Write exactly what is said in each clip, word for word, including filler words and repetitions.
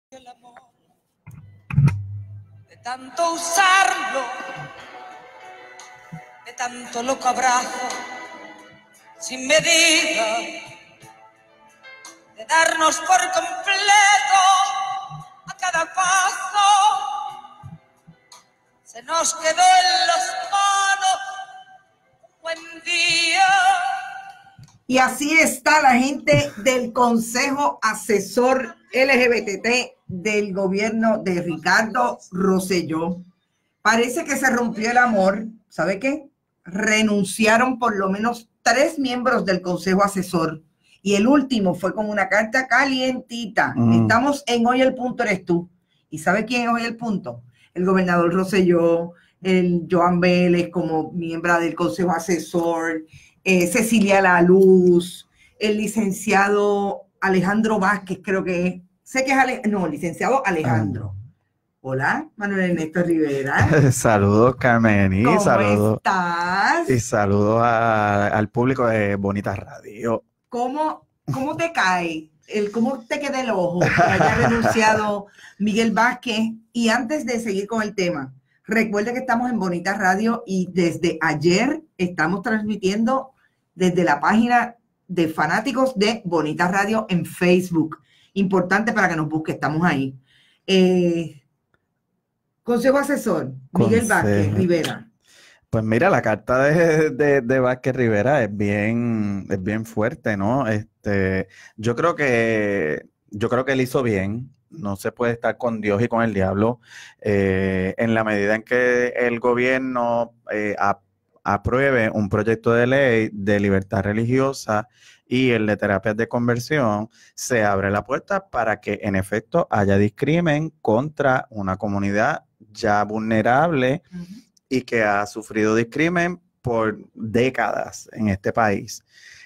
El amor, de tanto usarlo, de tanto loco abrazo, sin medida, de darnos por completo a cada paso, se nos quedó en las manos un buen día. Y así está la gente del Consejo Asesor L G B T T del gobierno de Ricardo Rosselló. Parece que se rompió el amor. ¿Sabe qué? Renunciaron por lo menos tres miembros del Consejo Asesor. Y el último fue con una carta calientita. Mm. Estamos en Hoy el Punto Eres Tú. ¿Y sabe quién es Hoy el Punto? El gobernador Rosselló, el Joan Vélez como miembro del Consejo Asesor, eh, Cecilia La Luz, el licenciado Alejandro Vázquez, creo que es. Sé que es Ale, no, licenciado Alejandro. Ah. Hola, Manuel Ernesto Rivera. Saludos, Carmen. Y ¿Cómo saludos, estás? Y saludos a, al público de Bonita Radio. ¿Cómo, cómo te cae? El, ¿Cómo te queda el ojo que haya renunciado Miguel Vázquez? Y antes de seguir con el tema, recuerde que estamos en Bonita Radio y desde ayer estamos transmitiendo desde la página de fanáticos de Bonita Radio en Facebook. Importante para que nos busque, estamos ahí. Eh, Consejo Asesor, Miguel Consejo. Vázquez Rivera. Pues mira, la carta de, de, de Vázquez Rivera es bien, es bien fuerte, ¿no? Este, yo creo que, yo creo que él hizo bien. No se puede estar con Dios y con el diablo. Eh, en la medida en que el gobierno eh, a, apruebe un proyecto de ley de libertad religiosa y el de terapias de conversión, se abre la puerta para que en efecto haya discrimen contra una comunidad ya vulnerable uh-huh. y que ha sufrido discrimen por décadas en este país.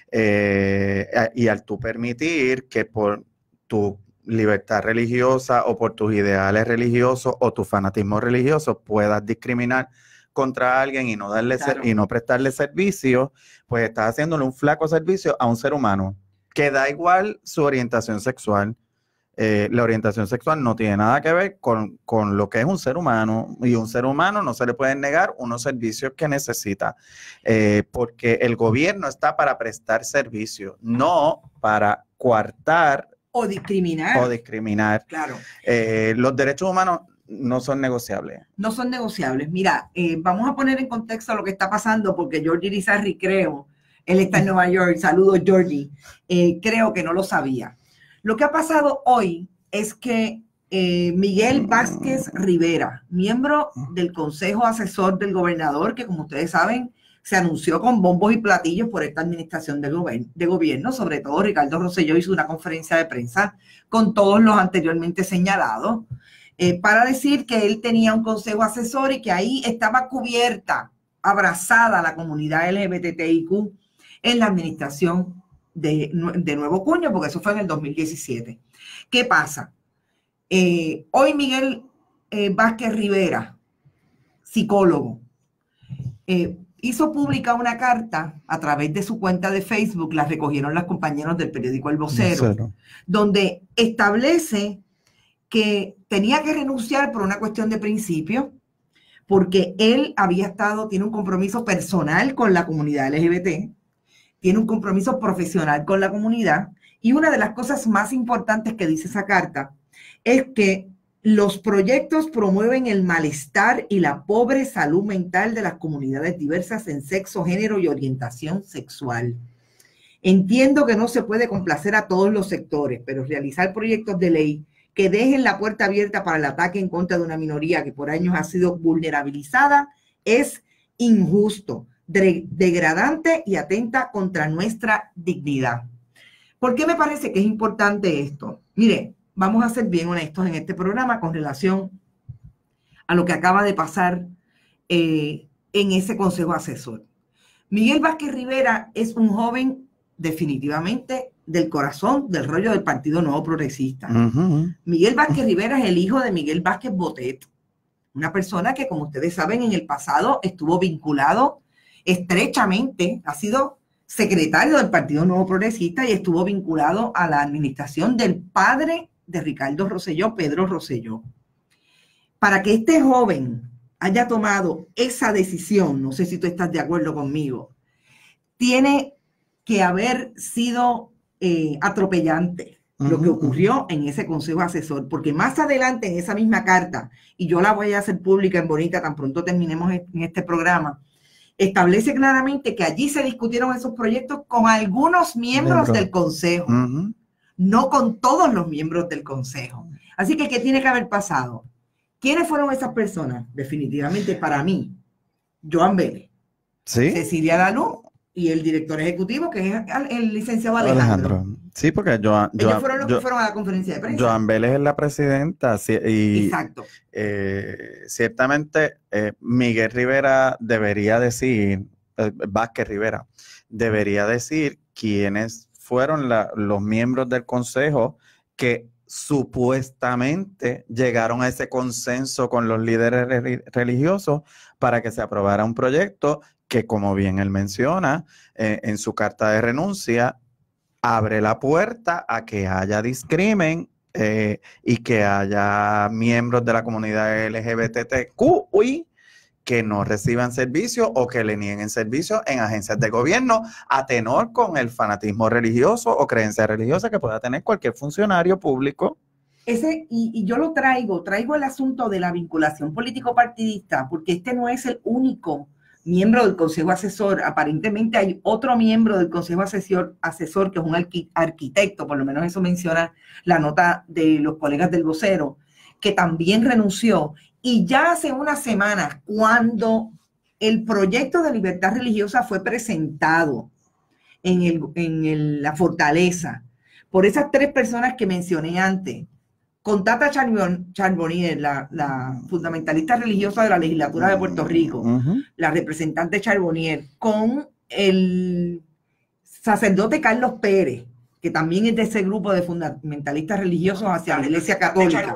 Eh, y al tú permitir que por tu libertad religiosa o por tus ideales religiosos o tu fanatismo religioso puedas discriminar contra alguien y no darle claro. ser, y no prestarle servicio, pues estás haciéndole un flaco servicio a un ser humano que da igual su orientación sexual. Eh, la orientación sexual no tiene nada que ver con, con lo que es un ser humano, y un ser humano no se le pueden negar unos servicios que necesita, eh, porque el gobierno está para prestar servicios, no para coartar o discriminar. O discriminar. Claro. Eh, los derechos humanos no son negociables. No son negociables. Mira, eh, vamos a poner en contexto lo que está pasando, porque Georgie Irizarry, creo, él está en Nueva York, saludos Georgie, eh, creo que no lo sabía. Lo que ha pasado hoy es que eh, Miguel Vázquez Rivera, miembro del Consejo Asesor del Gobernador, que como ustedes saben, se anunció con bombos y platillos por esta administración de, gober de gobierno, sobre todo Ricardo Rosselló hizo una conferencia de prensa con todos los anteriormente señalados, eh, para decir que él tenía un consejo asesor y que ahí estaba cubierta, abrazada la comunidad L G B T I Q en la administración de, de Nuevo Cuño, porque eso fue en el dos mil diecisiete. ¿Qué pasa? Eh, hoy Miguel eh, Vázquez Rivera, psicólogo, eh, hizo pública una carta a través de su cuenta de Facebook, la recogieron los compañeros del periódico El Vocero, Vocero, donde establece que tenía que renunciar por una cuestión de principio, porque él había estado, tiene un compromiso personal con la comunidad L G B T, tiene un compromiso profesional con la comunidad, y una de las cosas más importantes que dice esa carta es que los proyectos promueven el malestar y la pobre salud mental de las comunidades diversas en sexo, género y orientación sexual. Entiendo que no se puede complacer a todos los sectores, pero realizar proyectos de ley que dejen la puerta abierta para el ataque en contra de una minoría que por años ha sido vulnerabilizada es injusto, de degradante y atenta contra nuestra dignidad. ¿Por qué me parece que es importante esto? Mire, vamos a ser bien honestos en este programa con relación a lo que acaba de pasar eh, en ese consejo asesor. Miguel Vázquez Rivera es un joven definitivamente del corazón del rollo del Partido Nuevo Progresista. Uh-huh. Miguel Vázquez Rivera es el hijo de Miguel Vázquez Botet, una persona que, como ustedes saben, en el pasado estuvo vinculado estrechamente, ha sido secretario del Partido Nuevo Progresista y estuvo vinculado a la administración del padre de Ricardo Rosselló, Pedro Rosselló. Para que este joven haya tomado esa decisión, no sé si tú estás de acuerdo conmigo, tiene que haber sido eh, atropellante uh-huh, lo que ocurrió uh-huh. en ese consejo asesor, porque más adelante en esa misma carta, y yo la voy a hacer pública en Bonita tan pronto terminemos en este programa, establece claramente que allí se discutieron esos proyectos con algunos miembros Miembro. del consejo, uh-huh. no con todos los miembros del consejo. Así que, ¿qué tiene que haber pasado? ¿Quiénes fueron esas personas? Definitivamente para mí, Joan Vélez, ¿Sí? Cecilia Lalú y el director ejecutivo, que es el licenciado Alejandro. Alejandro. Sí, porque Joan, ellos Joan, fueron los Joan, que fueron a la conferencia de prensa. Joan Vélez es la presidenta y Exacto. Eh, ciertamente eh, Miguel Rivera debería decir, eh, Vázquez Rivera, debería decir quiénes fueron la, los miembros del consejo que supuestamente llegaron a ese consenso con los líderes re religiosos para que se aprobara un proyecto que, como bien él menciona eh, en su carta de renuncia, abre la puerta a que haya discrimen eh, y que haya miembros de la comunidad L G B T Q I que no reciban servicios o que le nieguen servicios en agencias de gobierno a tenor con el fanatismo religioso o creencia religiosa que pueda tener cualquier funcionario público. Ese, y, y yo lo traigo, traigo el asunto de la vinculación político-partidista, porque este no es el único miembro del Consejo Asesor. Aparentemente hay otro miembro del Consejo Asesor, asesor que es un arqui, arquitecto, por lo menos eso menciona la nota de los colegas del vocero, que también renunció. Y ya hace unas semanas, cuando el proyecto de libertad religiosa fue presentado en, el, en el, la Fortaleza por esas tres personas que mencioné antes, con Tata Charbonnier, la, la fundamentalista religiosa de la legislatura de Puerto Rico, uh-huh. la representante Charbonnier, con el sacerdote Carlos Pérez, que también es de ese grupo de fundamentalistas religiosos hacia la Iglesia Católica.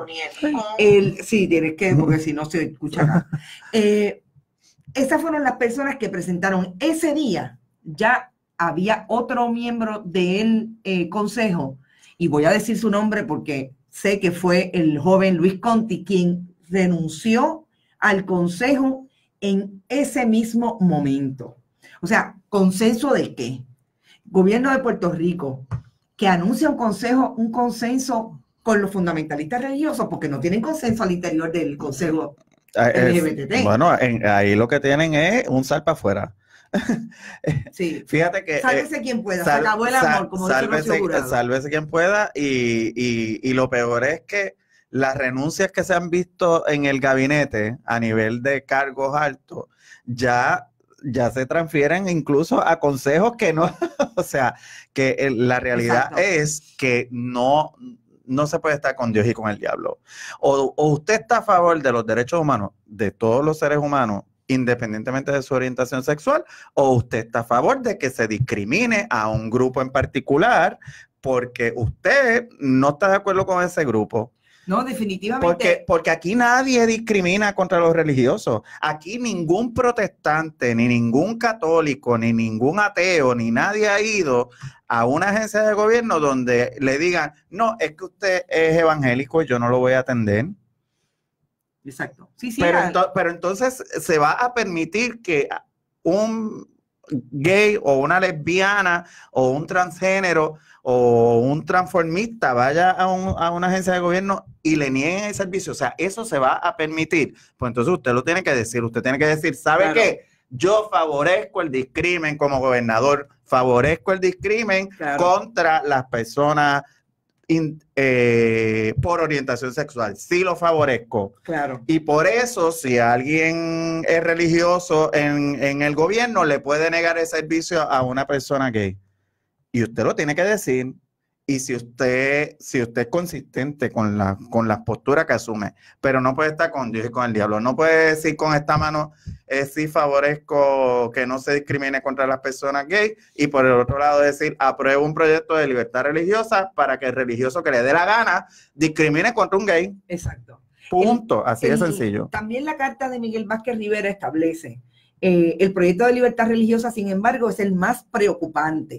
El, sí, tienes que, porque si no se escucha acá. Eh, esas fueron las personas que presentaron ese día. Ya había otro miembro del eh, consejo, y voy a decir su nombre porque sé que fue el joven Luis Conti quien renunció al consejo en ese mismo momento. O sea, ¿consenso de qué? Gobierno de Puerto Rico, que anuncia un consejo, un consenso con los fundamentalistas religiosos, porque no tienen consenso al interior del consejo L G B T T. Bueno, en, ahí lo que tienen es un sal para afuera. Sí. Fíjate que sálvese eh, quien pueda, sal, se acabó el amor, sal, como sálvese, dice Rocío sálvese quien pueda, y, y, y lo peor es que las renuncias que se han visto en el gabinete a nivel de cargos altos ya, ya se transfieren incluso a consejos que no, o sea, que el, la realidad Exacto. es que no, no se puede estar con Dios y con el diablo. O, o usted está a favor de los derechos humanos de todos los seres humanos, independientemente de su orientación sexual, o usted está a favor de que se discrimine a un grupo en particular porque usted no está de acuerdo con ese grupo. No, definitivamente. Porque, porque aquí nadie discrimina contra los religiosos. Aquí ningún protestante, ni ningún católico, ni ningún ateo, ni nadie ha ido a una agencia de gobierno donde le digan, no, es que usted es evangélico y yo no lo voy a atender. Exacto. Sí, sí, pero, ento pero entonces se va a permitir que un gay o una lesbiana o un transgénero o un transformista vaya a, un, a una agencia de gobierno y le nieguen el servicio. O sea, eso se va a permitir. Pues entonces usted lo tiene que decir. Usted tiene que decir, ¿sabe claro. qué? Yo favorezco el discrimen como gobernador. Favorezco el discrimen claro. contra las personas In, eh, por orientación sexual, sí lo favorezco. Claro. Y por eso, si alguien es religioso en, en el gobierno, le puede negar el servicio a una persona gay. Y usted lo tiene que decir. Y si usted, si usted es consistente con, la, con las posturas que asume, pero no puede estar con Dios y con el diablo, no puede decir con esta mano, eh, sí favorezco que no se discrimine contra las personas gays, y por el otro lado decir, apruebo un proyecto de libertad religiosa para que el religioso que le dé la gana discrimine contra un gay. Exacto. Punto, el, así el, de sencillo. También la carta de Miguel Vázquez Rivera establece, eh, el proyecto de libertad religiosa, sin embargo, es el más preocupante.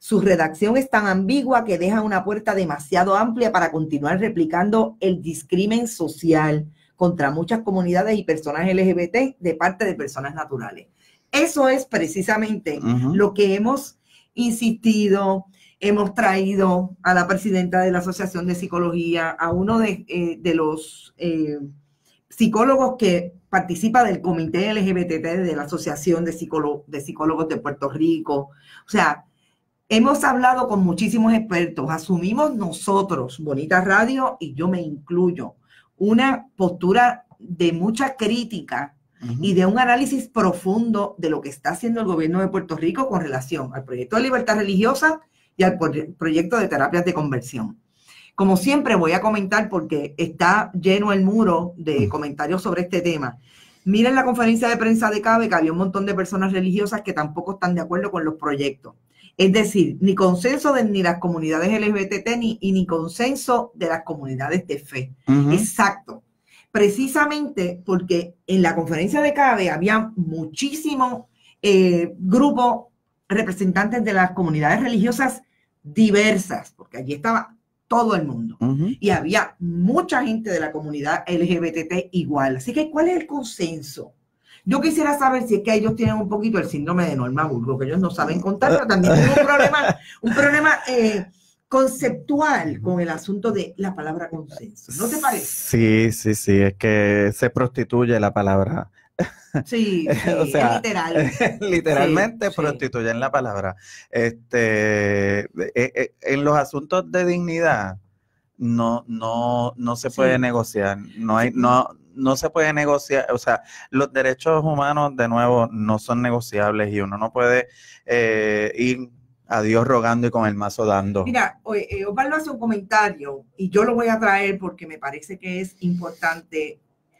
Su redacción es tan ambigua que deja una puerta demasiado amplia para continuar replicando el discrimen social contra muchas comunidades y personas L G B T de parte de personas naturales. Eso es precisamente uh-huh. lo que hemos insistido, hemos traído a la presidenta de la Asociación de Psicología, a uno de, eh, de los eh, psicólogos que participa del Comité L G B T de la Asociación de, Psicólogo, de Psicólogos de Puerto Rico. O sea, hemos hablado con muchísimos expertos, asumimos nosotros, Bonita Radio, y yo me incluyo, una postura de mucha crítica uh-huh. y de un análisis profundo de lo que está haciendo el gobierno de Puerto Rico con relación al proyecto de libertad religiosa y al proyecto de terapias de conversión. Como siempre voy a comentar porque está lleno el muro de comentarios sobre este tema. Miren la conferencia de prensa de CABE, que había un montón de personas religiosas que tampoco están de acuerdo con los proyectos. Es decir, ni consenso de ni las comunidades L G B T ni, y ni consenso de las comunidades de fe. Uh-huh. Exacto. Precisamente porque en la conferencia de CABE había muchísimos eh, grupos representantes de las comunidades religiosas diversas, porque allí estaba todo el mundo. Uh-huh. Y había mucha gente de la comunidad L G B T igual. Así que, ¿cuál es el consenso? Yo quisiera saber si es que ellos tienen un poquito el síndrome de Norma Burgos, que ellos no saben contar, pero también tienen un problema, un problema eh, conceptual con el asunto de la palabra consenso. ¿No te parece? Sí, sí, sí, es que se prostituye la palabra. Sí, sí, o sea, es literal. Literalmente sí, prostituyen sí. la palabra. Este, eh, eh, en los asuntos de dignidad no, no, no se puede sí. negociar. No hay, sí. no, no se puede negociar. O sea, los derechos humanos, de nuevo, no son negociables y uno no puede eh, ir a Dios rogando y con el mazo dando. Mira, eh, Osvaldo hace un comentario y yo lo voy a traer porque me parece que es importante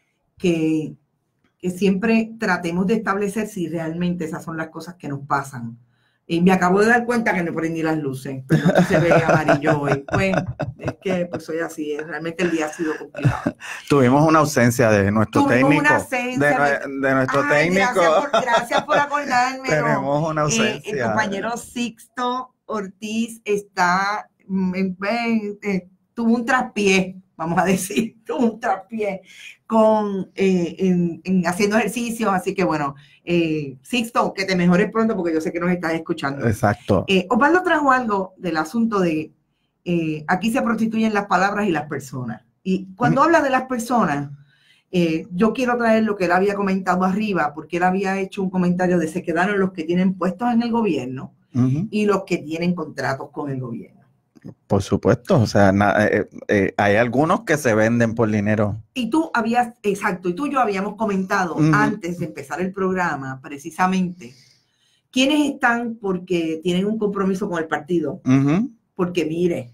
que que siempre tratemos de establecer si realmente esas son las cosas que nos pasan. Y me acabo de dar cuenta que no prendí las luces, pero no se ve amarillo hoy. Pues es que pues soy así, realmente el día ha sido complicado. Tuvimos una ausencia de nuestro Tuvimos técnico. Una ausencia de, de nuestro Ay, técnico. Gracias por, gracias por acordarme. Tenemos una ausencia. Eh, el compañero Sixto Ortiz está, en, en, en, tuvo un traspié, vamos a decir, tuvo un traspié con, eh, en, en haciendo ejercicios, así que bueno, eh, Sixto, que te mejores pronto porque yo sé que nos estás escuchando. Exacto. Eh, Osvaldo trajo algo del asunto de, eh, aquí se prostituyen las palabras y las personas. Y cuando mm. habla de las personas, eh, yo quiero traer lo que él había comentado arriba, porque él había hecho un comentario de se quedaron los que tienen puestos en el gobierno uh-huh. y los que tienen contratos con el gobierno. Por supuesto, o sea, na, eh, eh, hay algunos que se venden por dinero. Y tú habías, exacto, y tú y yo habíamos comentado uh-huh. antes de empezar el programa, precisamente, quiénes están porque tienen un compromiso con el partido. Uh-huh. Porque mire,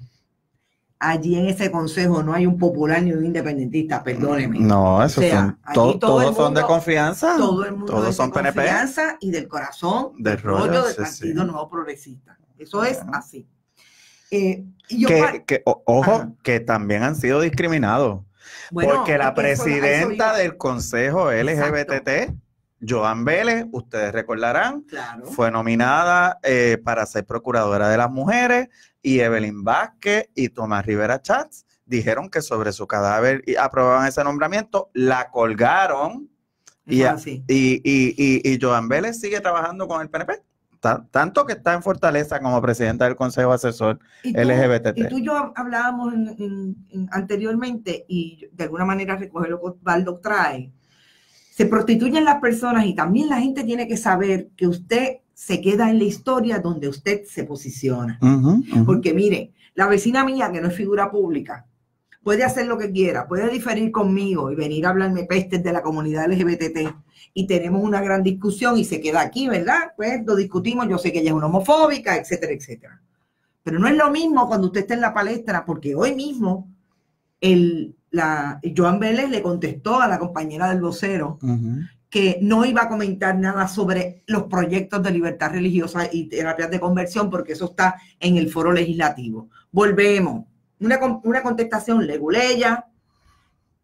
allí en ese consejo no hay un popular ni un independentista, perdóneme. No, eso o sea, son, to, todo todos mundo, son de confianza. Todo el mundo todos es son de P N P. Confianza y del corazón, del rollo, rollo del sí, Partido sí. Nuevo Progresista. Eso es uh-huh. así. Eh, yo que, que, o, ojo, Ajá. que también han sido discriminados. Bueno, porque la presidenta del Consejo L G B T, Joan Vélez, ustedes recordarán, claro. fue nominada eh, para ser procuradora de las mujeres, y Evelyn Vázquez y Tomás Rivera Chats dijeron que sobre su cadáver aprobaban ese nombramiento, la colgaron y, ah, sí. y, y, y, y Joan Vélez sigue trabajando con el P N P. Tanto que está en Fortaleza como presidenta del Consejo Asesor ¿Y tú, L G B T. Y tú y yo hablábamos en, en, en, anteriormente, y de alguna manera recoger lo que Osvaldo trae. Se prostituyen las personas y también la gente tiene que saber que usted se queda en la historia donde usted se posiciona. Uh-huh, uh-huh. Porque mire, la vecina mía, que no es figura pública, puede hacer lo que quiera, puede diferir conmigo y venir a hablarme pestes de la comunidad L G B T y tenemos una gran discusión y se queda aquí, ¿verdad? Pues lo discutimos, yo sé que ella es una homofóbica, etcétera, etcétera. Pero no es lo mismo cuando usted está en la palestra, porque hoy mismo el, la, Joan Vélez le contestó a la compañera del vocero uh-huh. que no iba a comentar nada sobre los proyectos de libertad religiosa y terapias de conversión porque eso está en el foro legislativo. Volvemos. Una, una contestación leguleya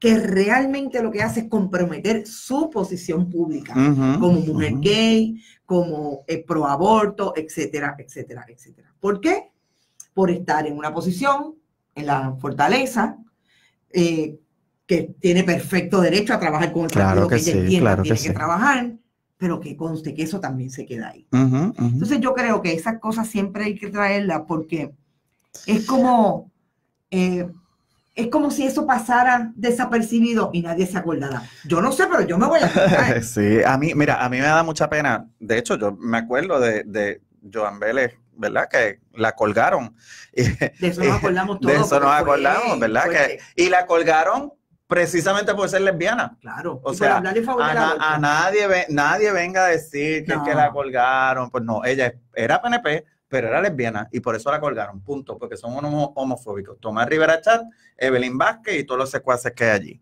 que realmente lo que hace es comprometer su posición pública, Uh-huh, como mujer uh-huh. gay, como eh, pro aborto, etcétera, etcétera, etcétera. ¿Por qué? Por estar en una posición, en la fortaleza, eh, que tiene perfecto derecho a trabajar con el Claro partido que, que ella sí, entienda claro tiene que que, sí. trabajar, pero que conste que eso también se queda ahí. Uh-huh, uh-huh. Entonces yo creo que esas cosas siempre hay que traerlas porque es como, eh, es como si eso pasara desapercibido y nadie se acordara. Yo no sé, pero yo me voy a acordar. Sí, a mí, mira, a mí me da mucha pena. De hecho, yo me acuerdo de, de Joan Vélez, ¿verdad? Que la colgaron. Y, De eso nos acordamos de todos. eso nos porque acordamos, fue ¿verdad? fuerte. Que, y la colgaron precisamente por ser lesbiana. Claro. O y por sea, hablar en favor a, del na- aborto. a nadie, ve- nadie venga a decir que es No. que la colgaron. Pues no, ella era P N P, pero era lesbiana y por eso la colgaron, punto, porque son unos homofóbicos. Tomás Rivera Chat, Evelyn Vázquez y todos los secuaces que hay allí.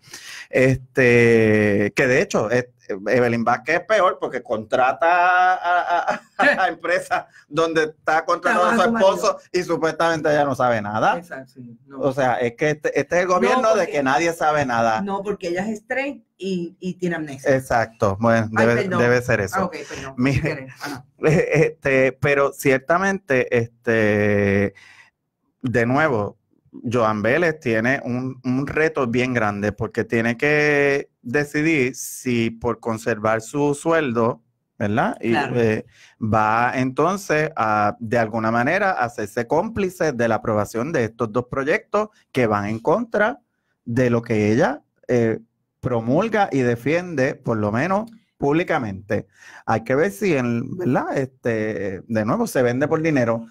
Este, que de hecho, es, Evelyn Vázquez es peor porque contrata a, a, a, a empresas donde está contratando a su esposo y supuestamente ella no sabe nada. Exacto, sí, no. O sea, es que este, este es el gobierno No, porque, de que nadie sabe nada. No, porque ella es straight y, y tiene amnesia. Exacto, bueno, Ay, debe, perdón. debe ser eso. Ah, ok, perdón. Mire, este, pero ciertamente, este, de nuevo, Joan Vélez tiene un, un reto bien grande porque tiene que decidir si por conservar su sueldo, ¿verdad? Y claro. eh, va entonces a, de alguna manera, a hacerse cómplice de la aprobación de estos dos proyectos que van en contra de lo que ella eh, promulga y defiende, por lo menos públicamente. Hay que ver si, en, ¿verdad? Este, de nuevo, se vende por dinero.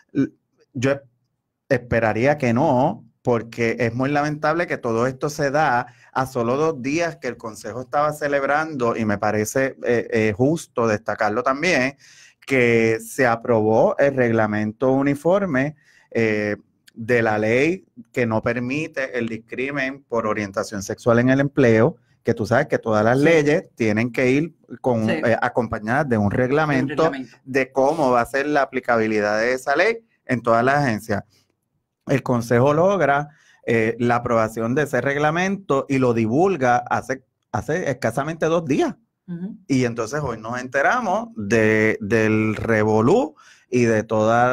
Yo esperaría que no, porque es muy lamentable que todo esto se da a solo dos días que el Consejo estaba celebrando, y me parece eh, eh, justo destacarlo también, que se aprobó el reglamento uniforme eh, de la ley que no permite el discrimen por orientación sexual en el empleo, que tú sabes que todas las sí. leyes tienen que ir con, sí. eh, acompañadas de un reglamento, un reglamento de cómo va a ser la aplicabilidad de esa ley en todas las agencias. El Consejo logra eh, la aprobación de ese reglamento y lo divulga hace, hace escasamente dos días. Uh-huh. Y entonces hoy nos enteramos de, del revolú y de toda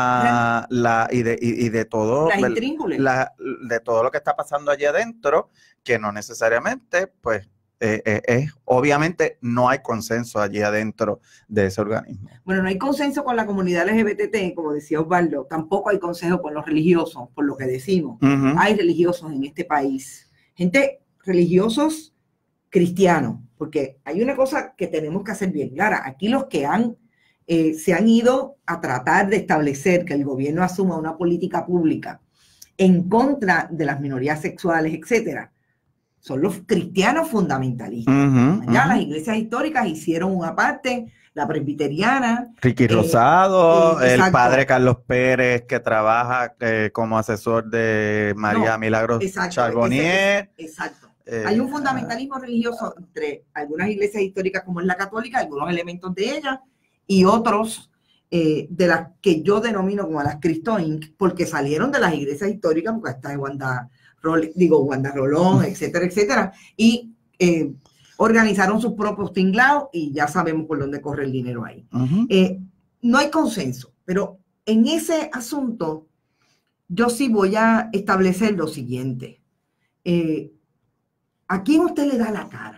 la, la y, de, y, y de todo la, de todo lo que está pasando allí adentro, que no necesariamente pues Eh, eh, eh, obviamente no hay consenso allí adentro de ese organismo. Bueno, no hay consenso con la comunidad L G B T T, como decía Osvaldo, tampoco hay consenso con los religiosos, por lo que decimos. Uh-huh. Hay religiosos en este país, gente religiosos cristianos, porque hay una cosa que tenemos que hacer bien clara. Aquí los que han, eh, se han ido a tratar de establecer que el gobierno asuma una política pública en contra de las minorías sexuales, etcétera, son los cristianos fundamentalistas. Uh-huh, ya uh-huh. Las iglesias históricas hicieron una parte, la presbiteriana. Ricky Rosado, eh, eh, el padre Carlos Pérez, que trabaja eh, como asesor de María no, Milagros exacto, Charbonnier. Ese, ese, exacto. Eh, Hay un fundamentalismo uh, religioso entre algunas iglesias históricas como es la católica, algunos elementos de ella, y otros eh, de las que yo denomino como las Cristo incorporated, porque salieron de las iglesias históricas, porque está de Wanda... digo, Wanda Rolón, etcétera, etcétera, y eh, organizaron sus propios tinglados y ya sabemos por dónde corre el dinero ahí. Uh-huh. Eh, no hay consenso, pero en ese asunto yo sí voy a establecer lo siguiente. Eh, ¿A quién usted le da la cara?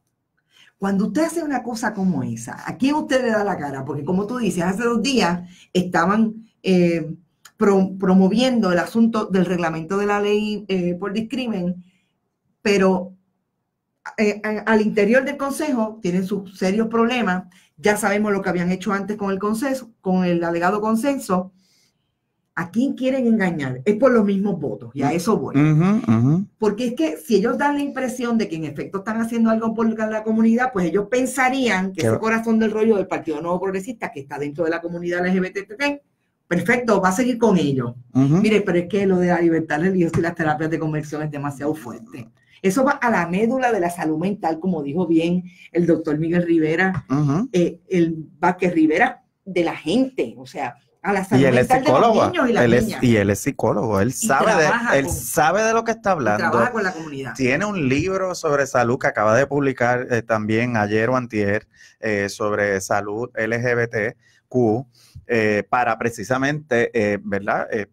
Cuando usted hace una cosa como esa, ¿a quién usted le da la cara? Porque como tú dices, hace dos días estaban... Eh, Pro, promoviendo el asunto del reglamento de la ley eh, por discrimen, pero eh, a, al interior del Consejo tienen sus serios problemas. Ya sabemos lo que habían hecho antes con el consenso, con el alegado consenso. ¿A quién quieren engañar? Es por los mismos votos, y a eso voy. Uh-huh, uh-huh. Porque es que si ellos dan la impresión de que en efecto están haciendo algo por la comunidad, pues ellos pensarían que ¿Qué? Ese corazón del rollo del Partido Nuevo Progresista, que está dentro de la comunidad L G B T T, perfecto, va a seguir con ellos. Uh-huh. Mire, pero es que lo de la libertad religiosa y las terapias de conversión es demasiado fuerte. Eso va a la médula de la salud mental, como dijo bien el doctor Miguel Rivera, uh-huh. eh, el Vázquez Rivera, de la gente. O sea, a la salud Y él es mental de los psicólogo, niños y las él es, niñas. y él es psicólogo, él Y sabe de, trabaja él con- sabe de lo que está Y hablando. trabaja con la comunidad. Tiene un libro sobre salud que acaba de publicar eh, también ayer o antier eh, sobre salud L G B T Q eh, para precisamente, eh, ¿verdad? Eh,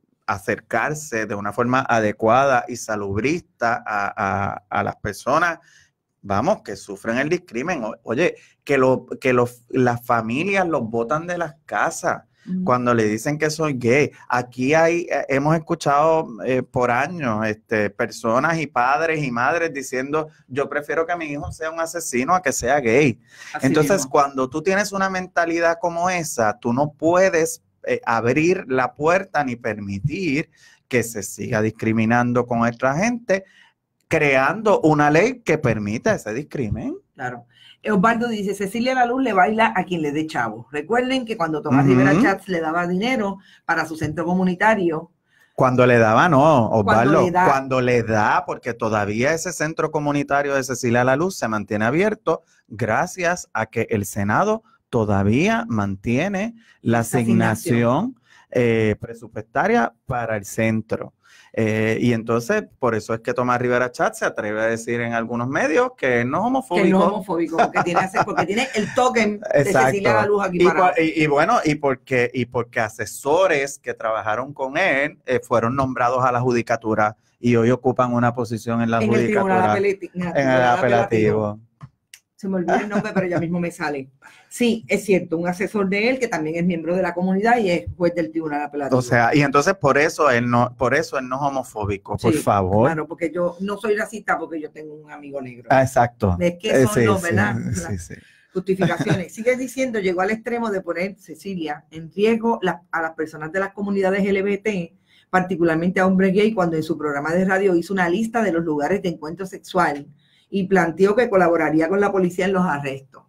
acercarse de una forma adecuada y salubrista a, a, a las personas, vamos, que sufren el discrimen. O- Oye, que, lo, que los, las familias los botan de las casas Mm. cuando le dicen que soy gay. Aquí hay, eh, hemos escuchado eh, por años este, personas y padres y madres diciendo, yo prefiero que mi hijo sea un asesino a que sea gay. Así Entonces, mismo. cuando tú tienes una mentalidad como esa, tú no puedes eh, abrir la puerta ni permitir que se siga discriminando con nuestra gente, creando una ley que permita ese discrimen. Claro. Osvaldo dice, Cecilia La Luz le baila a quien le dé chavo. Recuerden que cuando Tomás Ujú. Rivera Chats le daba dinero para su centro comunitario, Cuando le daba, no, Osvaldo, le da. cuando le da, porque todavía ese centro comunitario de Cecilia La Luz se mantiene abierto gracias a que el Senado todavía mantiene la Esa asignación eh, presupuestaria para el centro. Eh, y entonces, por eso es que Tomás Rivera Chat se atreve a decir en algunos medios que él no es homofóbico. que no es homofóbico, porque tiene, porque tiene el token de Exacto. Cecilia La Luz aquí Y, parado. por- y- y bueno, y porque, y porque asesores que trabajaron con él eh, fueron nombrados a la judicatura y hoy ocupan una posición en la en el tribunal judicatura, apelati- en el en el tribunal apelativo. Se me olvidó el nombre, pero ya mismo me sale. Sí, es cierto, un asesor de él que también es miembro de la comunidad y es juez del tribunal apelativo. O sea, y entonces por eso él no, por eso él no es homofóbico, por Sí, favor. Claro, porque yo no soy racista porque yo tengo un amigo negro. Ah, exacto. Es que Eh, son sí, los, sí, ¿verdad? sí, sí. Justificaciones. Sigue diciendo, llegó al extremo de poner, Cecilia, en riesgo la- a las personas de las comunidades L G B T, particularmente a hombres gay, cuando en su programa de radio hizo una lista de los lugares de encuentro sexual y planteó que colaboraría con la policía en los arrestos.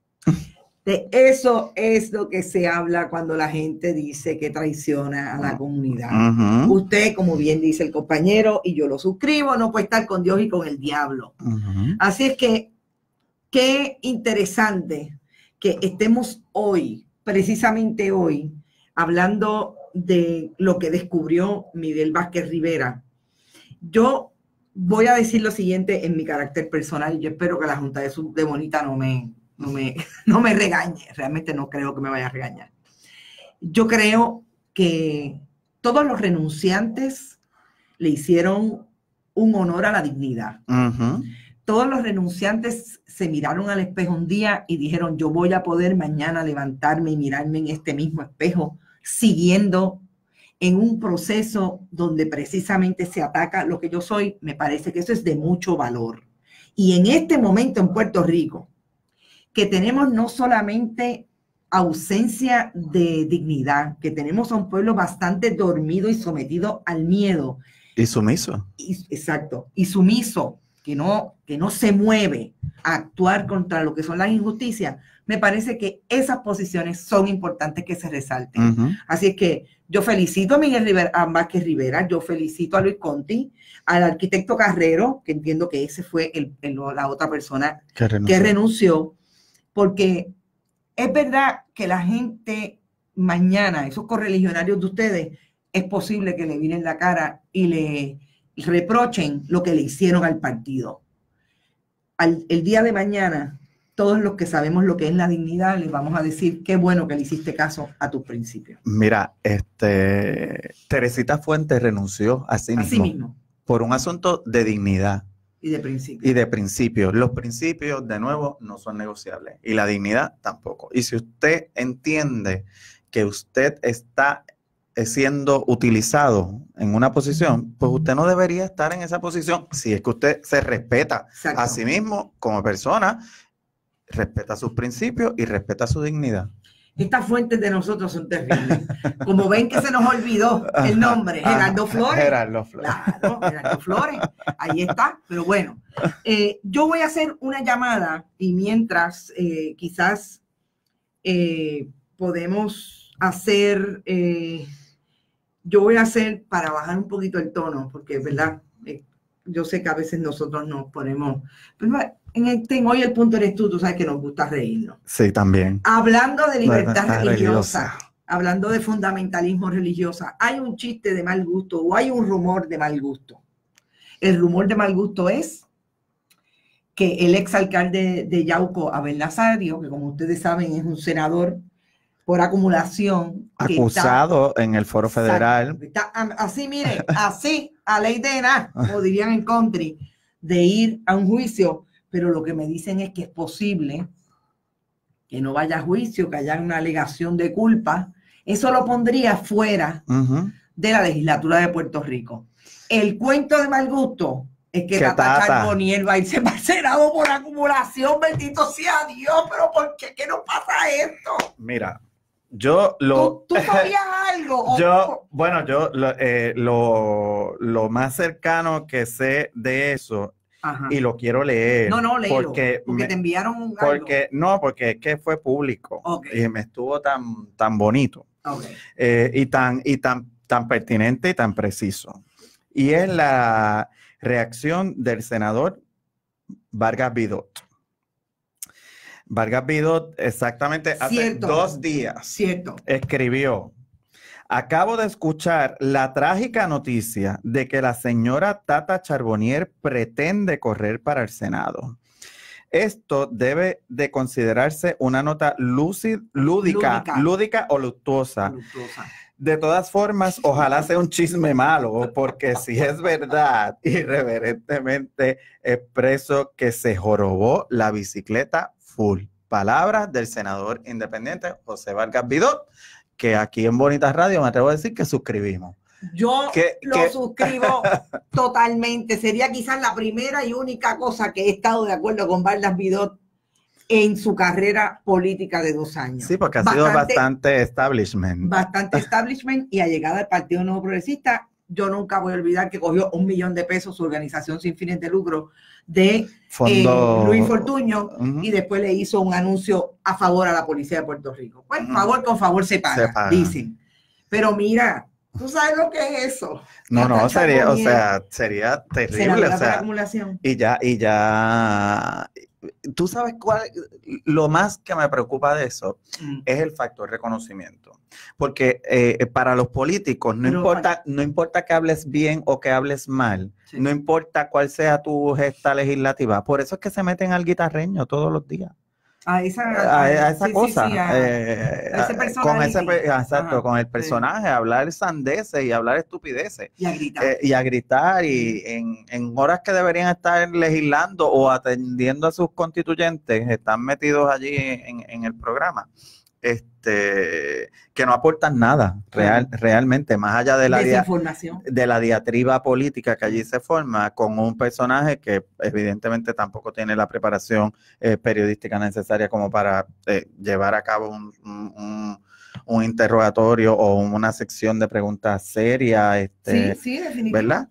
De eso es lo que se habla cuando la gente dice que traiciona a la comunidad. Ujú, Usted, como bien dice el compañero, y yo lo suscribo, no puede estar con Dios y con el diablo. ujú. Así es que, qué interesante que estemos hoy, precisamente hoy, hablando de lo que descubrió Miguel Vázquez Rivera. Yo voy a decir lo siguiente en mi carácter personal, y yo espero que la Junta de, Sub- de Bonita no me, no, me, no me regañe, realmente no creo que me vaya a regañar. Yo creo que todos los renunciantes le hicieron un honor a la dignidad. Ujú. Todos los renunciantes se miraron al espejo un día y dijeron, yo voy a poder mañana levantarme y mirarme en este mismo espejo, siguiendo en un proceso donde precisamente se ataca lo que yo soy. Me parece que eso es de mucho valor. Y en este momento en Puerto Rico, que tenemos no solamente ausencia de dignidad, que tenemos a un pueblo bastante dormido y sometido al miedo, Y sumiso. y, exacto, y sumiso, que no, que no se mueve a actuar contra lo que son las injusticias, me parece que esas posiciones son importantes que se resalten. Ujú. Así es que yo felicito a Miguel Rivera, a Vázquez Rivera, yo felicito a Luis Conti, al arquitecto Carrero, que entiendo que ese fue el, el, la otra persona Que que renunció. renunció, porque es verdad que la gente mañana, esos correligionarios de ustedes, es posible que le vienen la cara y le reprochen lo que le hicieron al partido. Al, el día de mañana, todos los que sabemos lo que es la dignidad, les vamos a decir qué bueno que le hiciste caso a tus principios. Mira, este, Teresita Fuentes renunció a sí mismo, Así mismo, por un asunto de dignidad y de principio. y de principios. Los principios, de nuevo, no son negociables y la dignidad tampoco. Y si usted entiende que usted está siendo utilizado en una posición, pues usted no debería estar en esa posición si es que usted se respeta Exacto. a sí mismo como persona, respeta sus principios y respeta su dignidad. Estas fuentes de nosotros son terribles. Como ven que se nos olvidó el nombre, Gerardo Flores. Gerardo Flores. Claro, Gerardo Flores. Ahí está. Pero bueno, eh, yo voy a hacer una llamada y mientras eh, quizás eh, podemos hacer, eh, yo voy a hacer para bajar un poquito el tono, porque es verdad, eh, yo sé que a veces nosotros nos ponemos, pero en, este, en hoy el punto eres tú, tú sabes que nos gusta reírnos. Sí, también. Hablando de libertad Libertad religiosa, religiosa. hablando de fundamentalismo religioso, hay un chiste de mal gusto o hay un rumor de mal gusto. El rumor de mal gusto es que el exalcalde de Yauco, Abel Nazario, que como ustedes saben es un senador por acumulación. Acusado está, en el foro federal. Está, así, mire, así, a ley de nada, como dirían en country, de ir a un juicio. Pero lo que me dicen es que es posible que no vaya a juicio, que haya una alegación de culpa. Eso lo pondría fuera uh-huh. de la legislatura de Puerto Rico. El cuento de mal gusto es que Tata, Tata Charbonnier va a irse para el Senado por acumulación, bendito sea Dios, pero ¿por qué? ¿Qué nos pasa esto? Mira, yo lo... ¿Tú, tú sabías algo? Yo, bueno, yo lo, eh, lo, lo más cercano que sé de eso, ajá. y lo quiero leer. No, no, léelo, porque, porque me, te enviaron un porque algo. No, porque es que fue público, okay. y me estuvo tan, tan bonito, okay. eh, y, tan, y tan, tan pertinente y tan preciso. Y es la reacción del senador Vargas Vidot. Vargas Vidot exactamente hace Cierto. dos días Cierto. escribió: acabo de escuchar la trágica noticia de que la señora Tata Charbonnier pretende correr para el Senado. Esto debe de considerarse una nota lúcid, lúdica, lúdica, lúdica o luctuosa. luctuosa. De todas formas, ojalá sea un chisme malo, porque si es verdad, irreverentemente expreso que se jorobó la bicicleta full. Palabras del senador independiente José Vargas Vidot, que aquí en Bonitas Radio me atrevo a decir que suscribimos. Yo ¿Qué, lo qué? suscribo totalmente. Sería quizás la primera y única cosa que he estado de acuerdo con Vargas Vidot en su carrera política de dos años. Sí, porque ha bastante, sido bastante establishment. Bastante establishment y allegada al Partido Nuevo Progresista. Yo nunca voy a olvidar que cogió un millón de pesos su organización sin fines de lucro de Fondo... eh, Luis Fortuño, uh-huh. y después le hizo un anuncio a favor a la policía de Puerto Rico. Pues uh-huh. favor con favor se paga, se paga, dicen. Pero mira, ¿tú sabes lo que es eso? No, no, sería, o sea, sería terrible. O sea, acumulación. Y ya, y ya... Tú sabes cuál, lo más que me preocupa de eso mm. es el factor reconocimiento, porque eh, para los políticos no Pero, importa, no importa que hables bien o que hables mal, sí. no importa cuál sea tu gesta legislativa, por eso es que se meten al guitarreño todos los días. A esa, a, a esa sí, cosa, sí, sí, a, eh, a ese con ese, exacto, Ajá, con el personaje, sí. hablar sandeces y hablar estupideces. Y a gritar. Eh, y a gritar, y en, en horas que deberían estar legislando o atendiendo a sus constituyentes, están metidos allí en, en el programa. Este, que no aportan nada real, realmente, más allá de la, dia, de la diatriba política que allí se forma con un personaje que evidentemente tampoco tiene la preparación eh, periodística necesaria como para eh, llevar a cabo un, un, un interrogatorio o una sección de preguntas serias, este, sí, sí, definitivamente. ¿verdad?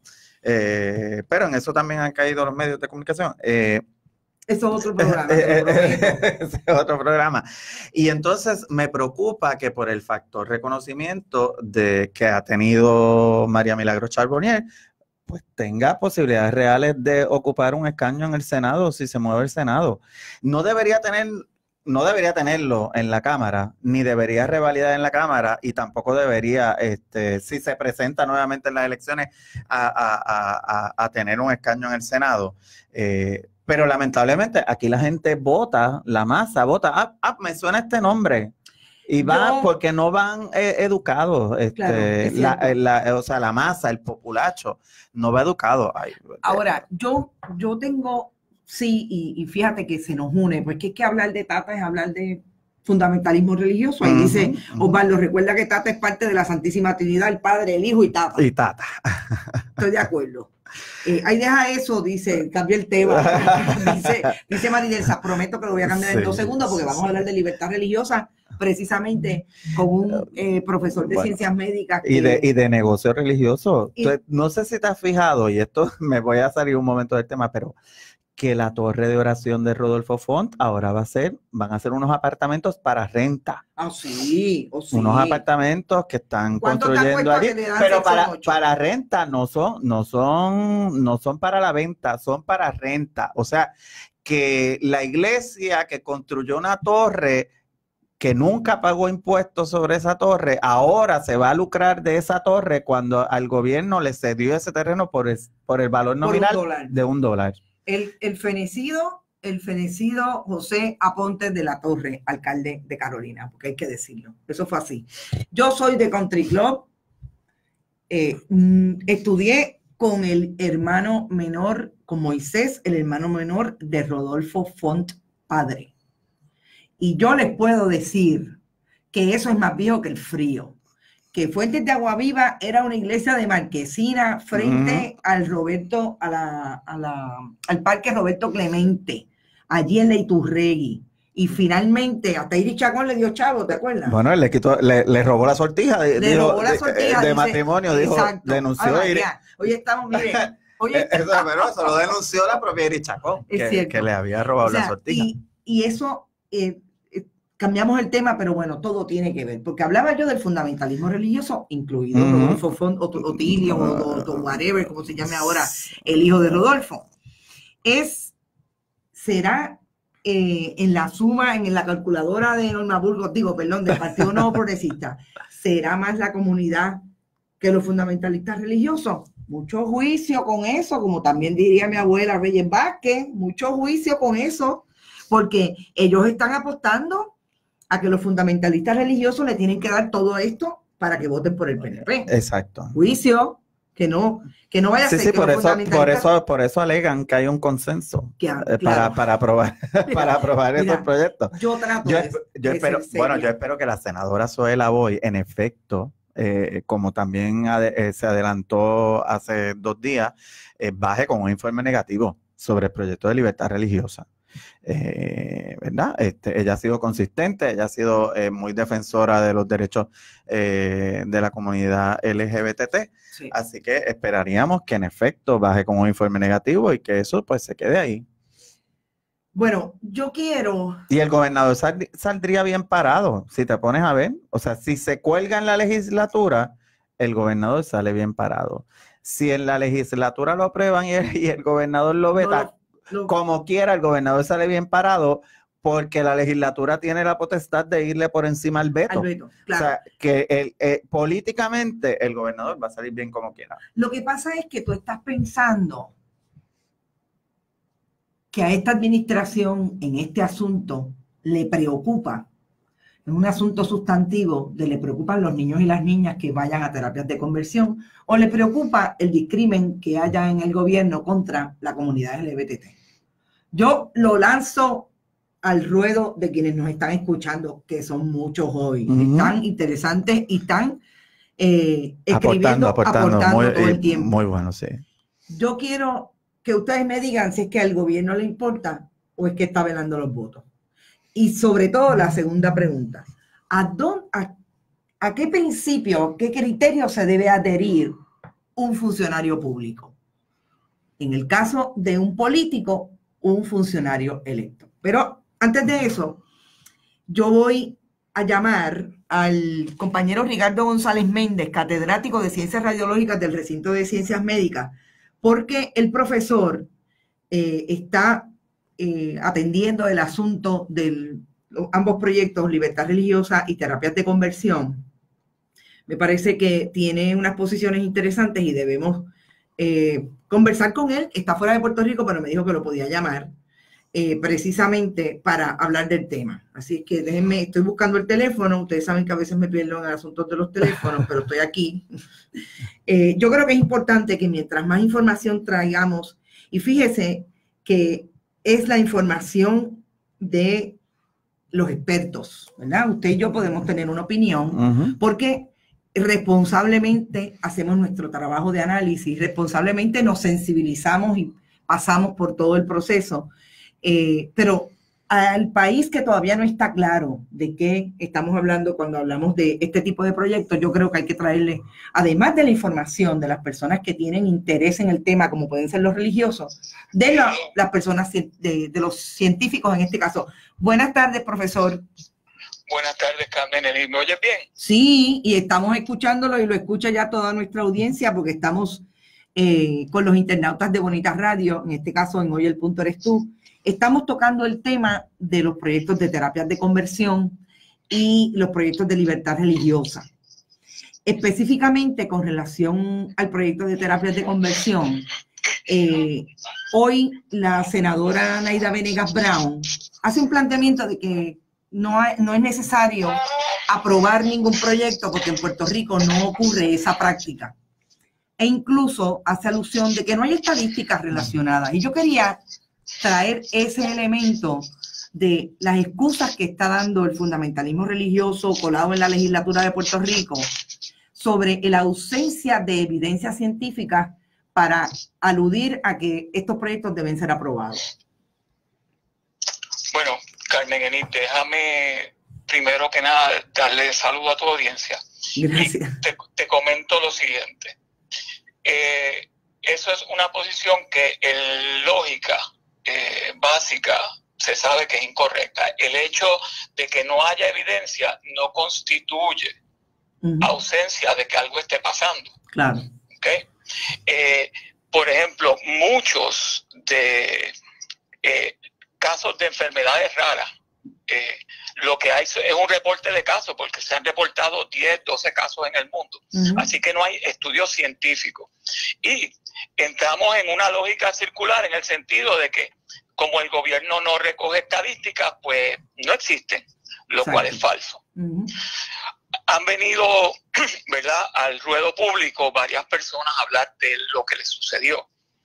Eh, pero en eso también han caído los medios de comunicación. Eh, Eso es otro programa. Ese es otro programa. Y entonces me preocupa que por el factor reconocimiento de que ha tenido María Milagros Charbonnier, pues tenga posibilidades reales de ocupar un escaño en el Senado si se mueve el Senado. No debería tener, no debería tenerlo en la Cámara, ni debería revalidar en la Cámara, y tampoco debería, este, si se presenta nuevamente en las elecciones, a, a, a, a tener un escaño en el Senado. Eh, Pero lamentablemente aquí la gente vota, la masa vota, ah, ah me suena este nombre. Y van, Yo, porque no van eh, educados. Este, claro, la, la, o sea, la masa, el populacho, no va educado. Ay, Ahora, yo, yo tengo, sí, y, y fíjate que se nos une, porque es que hablar de Tata es hablar de fundamentalismo religioso. Ahí uh-huh, dice, uh-huh. Osvaldo, recuerda que Tata es parte de la Santísima Trinidad, el Padre, el Hijo y Tata. Y Tata. Estoy de acuerdo. Eh, ahí deja eso, dice, cambia el tema. dice, dice Maridelsa, prometo que lo voy a cambiar sí, en dos segundos porque vamos a hablar de libertad religiosa precisamente con un eh, profesor de bueno, ciencias médicas. Que, y, de, y de negocio religioso. Y, Entonces, no sé si te has fijado, y esto me voy a salir un momento del tema, pero que la torre de oración de Rodolfo Font ahora va a ser, van a ser unos apartamentos para renta. Ah, sí, oh, sí. Unos apartamentos que están construyendo allí, pero para, para renta, no son, no son, no son para la venta, son para renta. O sea, que la iglesia que construyó una torre que nunca pagó impuestos sobre esa torre, ahora se va a lucrar de esa torre cuando al gobierno le cedió ese terreno por el, por el valor nominal un dólar. de un dólar. El, el fenecido, el fenecido José Aponte de la Torre, alcalde de Carolina, porque hay que decirlo. Eso fue así. Yo soy de Country Club. Eh, estudié con el hermano menor, con Moisés, el hermano menor de Rodolfo Font padre. Y yo les puedo decir que eso es más viejo que el frío. Que Fuentes de Agua Viva era una iglesia de marquesina frente uh-huh. al Roberto, a la, a la, al Parque Roberto Clemente, allí en la Iturregui. Y finalmente, hasta Iris Chacón le dio chavo, ¿te acuerdas? Bueno, él le quitó, le, le robó la sortija. Le dijo, robó la sortija. De, de dice, matrimonio, dijo, exacto. denunció Ay, a Iris. Hoy estamos, mire. Hoy eso, pero eso lo denunció la propia Iris Chacón, que, que le había robado o sea, la sortija. Y, y eso, eh, eh, cambiamos el tema, pero bueno, todo tiene que ver. Porque hablaba yo del fundamentalismo religioso, incluido uh-huh. Rodolfo Font, Otilio, o, o, o whatever, como se llame ahora, el hijo de Rodolfo. Es, será... Eh, en la suma, en la calculadora de Norma Burgos, digo, perdón, del Partido Nuevo Progresista, ¿será más la comunidad que los fundamentalistas religiosos? Mucho juicio con eso, como también diría mi abuela Reyes Vázquez, mucho juicio con eso, porque ellos están apostando a que los fundamentalistas religiosos le tienen que dar todo esto para que voten por el P N P. Exacto. Juicio. Que no, que no vaya a sí, ser sí, que por, eso, por, eso, por eso alegan que hay un consenso que, eh, claro. para, para aprobar, para aprobar mira, estos proyectos. Yo trato yo, de, yo de espero, Bueno, yo espero que la senadora Zoela Boy, en efecto, eh, como también ade, eh, se adelantó hace dos días, eh, baje con un informe negativo sobre el proyecto de libertad religiosa. Eh, ¿verdad? Este, ella ha sido consistente, ella ha sido eh, muy defensora de los derechos eh, de la comunidad L G B T T, sí. Así que esperaríamos que en efecto baje con un informe negativo y que eso pues se quede ahí. Bueno, yo quiero... Y el gobernador sal, saldría bien parado, si te pones a ver, o sea, si se cuelga en la legislatura, el gobernador sale bien parado. Si en la legislatura lo aprueban y el, y el gobernador lo veta, no. No. Como quiera, el gobernador sale bien parado porque la legislatura tiene la potestad de irle por encima al veto. Al veto, claro. O sea, que el, eh, políticamente el gobernador va a salir bien como quiera. Lo que pasa es que tú estás pensando que a esta administración en este asunto le preocupa, es un asunto sustantivo, de le preocupan los niños y las niñas que vayan a terapias de conversión, o le preocupa el discrimen que haya en el gobierno contra la comunidad L G B T T. Yo lo lanzo al ruedo de quienes nos están escuchando, que son muchos hoy, uh-huh. Están interesantes y están eh, escribiendo, aportando, aportando, aportando muy, todo el tiempo. Muy bueno, sí. Yo quiero que ustedes me digan si es que al gobierno le importa o es que está velando los votos. Y sobre todo la segunda pregunta, ¿a, dónde, a, a qué principio, qué criterio se debe adherir un funcionario público? En el caso de un político, un funcionario electo. Pero antes de eso, yo voy a llamar al compañero Ricardo González Méndez, catedrático de Ciencias Radiológicas del Recinto de Ciencias Médicas, porque el profesor eh, está eh, atendiendo el asunto de ambos proyectos, libertad religiosa y terapias de conversión. Me parece que tiene unas posiciones interesantes y debemos eh, conversar con él. Está fuera de Puerto Rico, pero me dijo que lo podía llamar eh, precisamente para hablar del tema. Así es que déjenme, estoy buscando el teléfono. Ustedes saben que a veces me pierdo en asuntos de los teléfonos, pero estoy aquí. Eh, yo creo que es importante que mientras más información traigamos, y fíjese que es la información de los expertos, ¿verdad? Usted y yo podemos tener una opinión, uh-huh. porque responsablemente hacemos nuestro trabajo de análisis, responsablemente nos sensibilizamos y pasamos por todo el proceso, eh, pero al país que todavía no está claro de qué estamos hablando cuando hablamos de este tipo de proyectos, yo creo que hay que traerle, además de la información de las personas que tienen interés en el tema, como pueden ser los religiosos, de la, las personas, de, de los científicos en este caso. Buenas tardes, profesor. Buenas tardes, Carmen. ¿Me oyes bien? Sí, y estamos escuchándolo y lo escucha ya toda nuestra audiencia porque estamos eh, con los internautas de Bonita Radio, en este caso en Hoy el Punto Eres Tú. Estamos tocando el tema de los proyectos de terapias de conversión y los proyectos de libertad religiosa. Específicamente con relación al proyecto de terapias de conversión, eh, hoy la senadora Naida Venegas Brown hace un planteamiento de que no, hay, no es necesario aprobar ningún proyecto porque en Puerto Rico no ocurre esa práctica. E incluso hace alusión de que no hay estadísticas relacionadas. Y yo quería traer ese elemento de las excusas que está dando el fundamentalismo religioso colado en la legislatura de Puerto Rico sobre la ausencia de evidencia científica para aludir a que estos proyectos deben ser aprobados. Bueno, Carmen Enid, déjame primero que nada darle saludo a tu audiencia. Gracias. Y te, te comento lo siguiente. Eh, eso es una posición que en lógica eh, básica se sabe que es incorrecta. El hecho de que no haya evidencia no constituye uh-huh. ausencia de que algo esté pasando. Claro. ¿Okay? Eh, por ejemplo, muchos de eh, casos de enfermedades raras, eh, lo que hay es un reporte de casos, porque se han reportado diez, doce casos en el mundo. Uh-huh. Así que no hay estudios científicos. Y entramos en una lógica circular en el sentido de que como el gobierno no recoge estadísticas, pues no existen, lo Exacto. cual es falso. Uh-huh. Han venido, ¿verdad?, al ruedo público varias personas a hablar de lo que les sucedió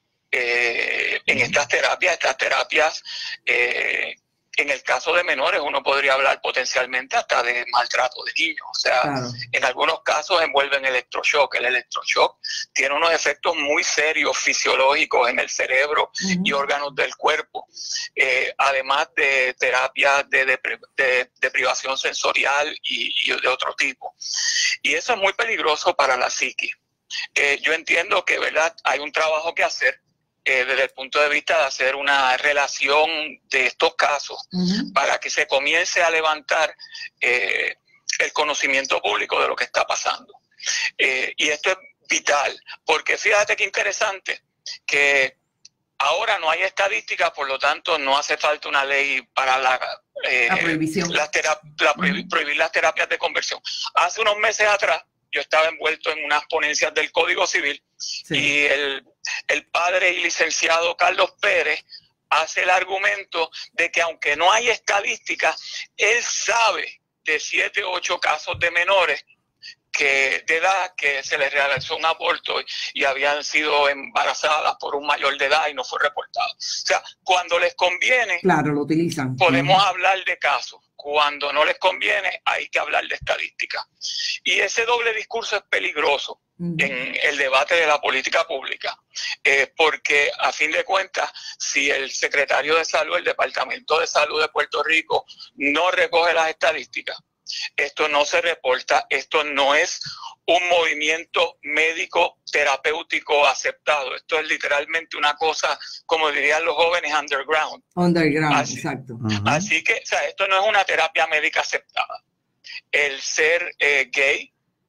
eh, en estas terapias. Estas terapias, eh, en el caso de menores, uno podría hablar potencialmente hasta de maltrato de niños. O sea, claro. en algunos casos envuelven electroshock. El electroshock tiene unos efectos muy serios fisiológicos en el cerebro uh-huh. y órganos del cuerpo. Eh, además de terapias de, de, de, de privación sensorial y, y de otro tipo. Y eso es muy peligroso para la psique. Eh, yo entiendo que, ¿verdad?, hay un trabajo que hacer eh, desde el punto de vista de hacer una relación de estos casos uh-huh. para que se comience a levantar eh, el conocimiento público de lo que está pasando. Eh, y esto es vital, porque fíjate qué interesante que ahora no hay estadísticas, por lo tanto no hace falta una ley para la, eh, la prohibición. La la prohibir, prohibir las terapias de conversión. Hace unos meses atrás yo estaba envuelto en unas ponencias del Código Civil sí. y el, el padre y licenciado Carlos Pérez hace el argumento de que aunque no hay estadísticas, él sabe de siete o ocho casos de menores que de edad que se les realizó un aborto y habían sido embarazadas por un mayor de edad y no fue reportado. O sea, cuando les conviene, claro, lo utilizan. Podemos uh-huh. hablar de casos. Cuando no les conviene, hay que hablar de estadística. Y ese doble discurso es peligroso uh-huh. en el debate de la política pública, eh, porque a fin de cuentas, si el secretario de Salud, el Departamento de Salud de Puerto Rico, no recoge las estadísticas, esto no se reporta, esto no es un movimiento médico terapéutico aceptado. Esto es literalmente una cosa, como dirían los jóvenes, underground. Underground, así, exacto. Uh-huh. Así que, o sea, esto no es una terapia médica aceptada. El ser eh, gay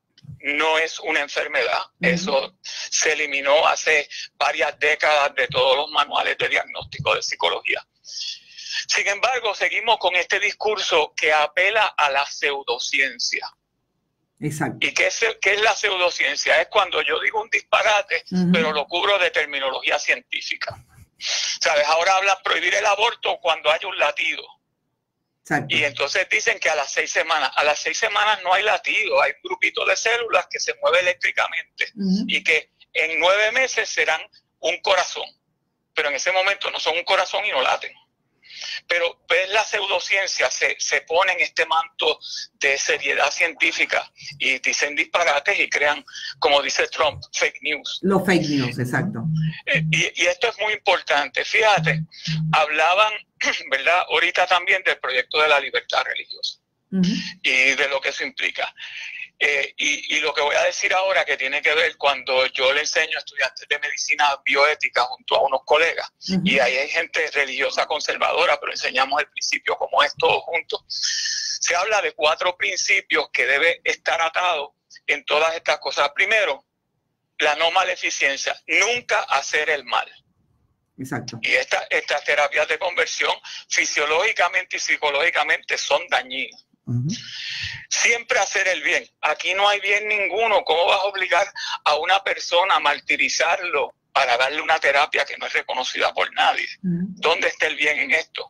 no es una enfermedad. Uh-huh. Eso se eliminó hace varias décadas de todos los manuales de diagnóstico de psicología. Sin embargo, seguimos con este discurso que apela a la pseudociencia. Exacto. ¿Y qué es, qué es la pseudociencia? Es cuando yo digo un disparate, uh-huh. pero lo cubro de terminología científica. ¿Sabes? Ahora hablan prohibir el aborto cuando hay un latido. Exacto. Y entonces dicen que a las seis semanas, a las seis semanas no hay latido, hay un grupito de células que se mueve eléctricamente uh-huh. y que en nueve meses serán un corazón. Pero en ese momento no son un corazón y no laten. Pero ves, la pseudociencia se, se pone en este manto de seriedad científica y dicen disparates y crean, como dice Trump, fake news. Los fake news, exacto. Eh, y, y esto es muy importante. Fíjate, hablaban, ¿verdad?, ahorita también del proyecto de la libertad religiosa uh-huh. y de lo que eso implica. Eh, y, y lo que voy a decir ahora que tiene que ver cuando yo le enseño a estudiantes de medicina bioética junto a unos colegas uh-huh. y ahí hay gente religiosa conservadora, pero enseñamos el principio como es todos juntos. Se habla de cuatro principios que debe estar atado en todas estas cosas. Primero, la no maleficencia, nunca hacer el mal. Exacto. Y esta, estas terapias de conversión fisiológicamente y psicológicamente son dañinas. Uh-huh. Siempre hacer el bien. Aquí no hay bien ninguno. ¿Cómo vas a obligar a una persona a martirizarlo para darle una terapia que no es reconocida por nadie? Uh-huh. ¿Dónde está el bien en esto?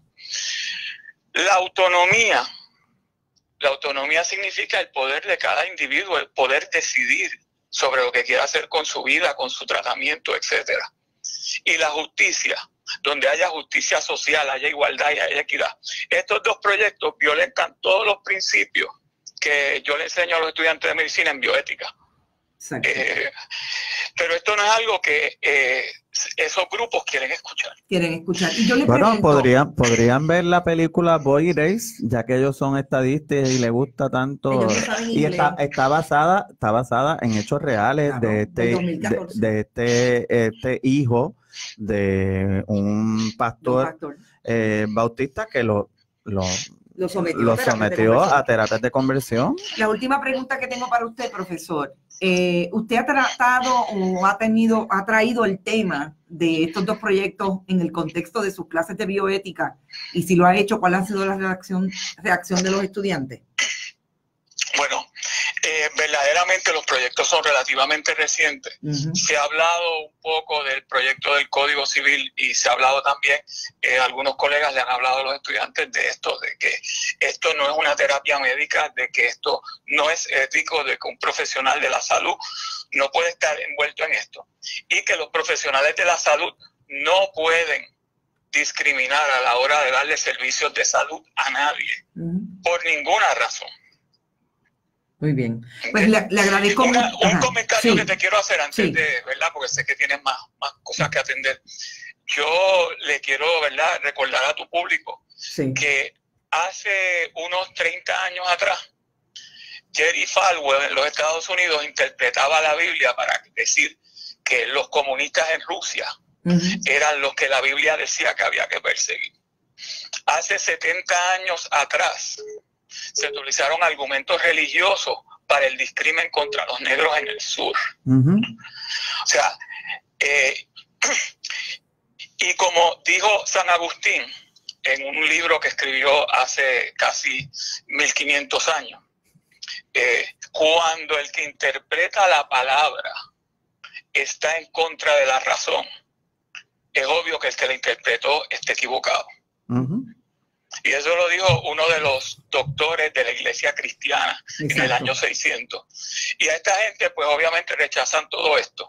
La autonomía. La autonomía significa el poder de cada individuo, el poder decidir sobre lo que quiere hacer con su vida, con su tratamiento, etcétera. Y la justicia, donde haya justicia social, haya igualdad y haya equidad. Estos dos proyectos violentan todos los principios que yo le enseño a los estudiantes de medicina en bioética. Eh, pero esto no es algo que eh, esos grupos quieren escuchar. Quieren escuchar. Y yo le bueno, pregunto, podrían, podrían ver la película Boy Erased, ya que ellos son estadistas y les gusta tanto. Y está, está basada, está basada en hechos reales, claro, de este, de, de este, este hijo de un pastor, un pastor. Eh, bautista que lo, lo lo sometió, lo sometió a terapias de conversión. La última pregunta que tengo para usted, profesor. Eh, ¿Usted ha tratado o ha tenido, ha traído el tema de estos dos proyectos en el contexto de sus clases de bioética? Y si lo ha hecho, ¿cuál ha sido la reacción, reacción de los estudiantes? Bueno, eh, verdaderamente los proyectos son relativamente recientes. Uh-huh. Se ha hablado un poco del proyecto del Código Civil y se ha hablado también, eh, algunos colegas le han hablado a los estudiantes de esto, de que esto no es una terapia médica, de que esto no es ético, de que un profesional de la salud no puede estar envuelto en esto y que los profesionales de la salud no pueden discriminar a la hora de darle servicios de salud a nadie, uh-huh. por ninguna razón. Muy bien. Pues le, le agradezco. Una, un Ajá. comentario sí. que te quiero hacer antes sí. de, ¿verdad? Porque sé que tienes más, más cosas que atender. Yo le quiero, ¿verdad?, recordar a tu público sí. que hace unos treinta años atrás, Jerry Falwell en los Estados Unidos interpretaba la Biblia para decir que los comunistas en Rusia uh-huh. eran los que la Biblia decía que había que perseguir. Hace setenta años atrás, se utilizaron argumentos religiosos para el discrimen contra los negros en el sur. Uh-huh. O sea, eh, y como dijo San Agustín en un libro que escribió hace casi mil quinientos años, eh, cuando el que interpreta la palabra está en contra de la razón, es obvio que el que la interpretó está equivocado. Uh-huh. Y eso lo dijo uno de los doctores de la iglesia cristiana Exacto. en el año seiscientos. Y a esta gente, pues obviamente rechazan todo esto.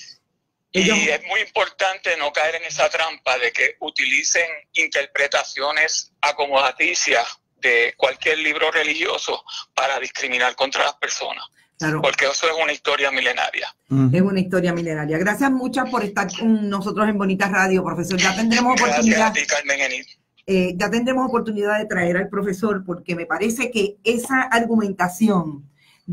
Y Yo... es muy importante no caer en esa trampa de que utilicen interpretaciones acomodaticias de cualquier libro religioso para discriminar contra las personas. Claro. Porque eso es una historia milenaria. Es una historia milenaria. Gracias muchas por estar con nosotros en Bonita Radio, profesor. Ya tendremos oportunidad. Gracias a ti, Carmen Enid. Eh, ya tendremos oportunidad de traer al profesor porque me parece que esa argumentación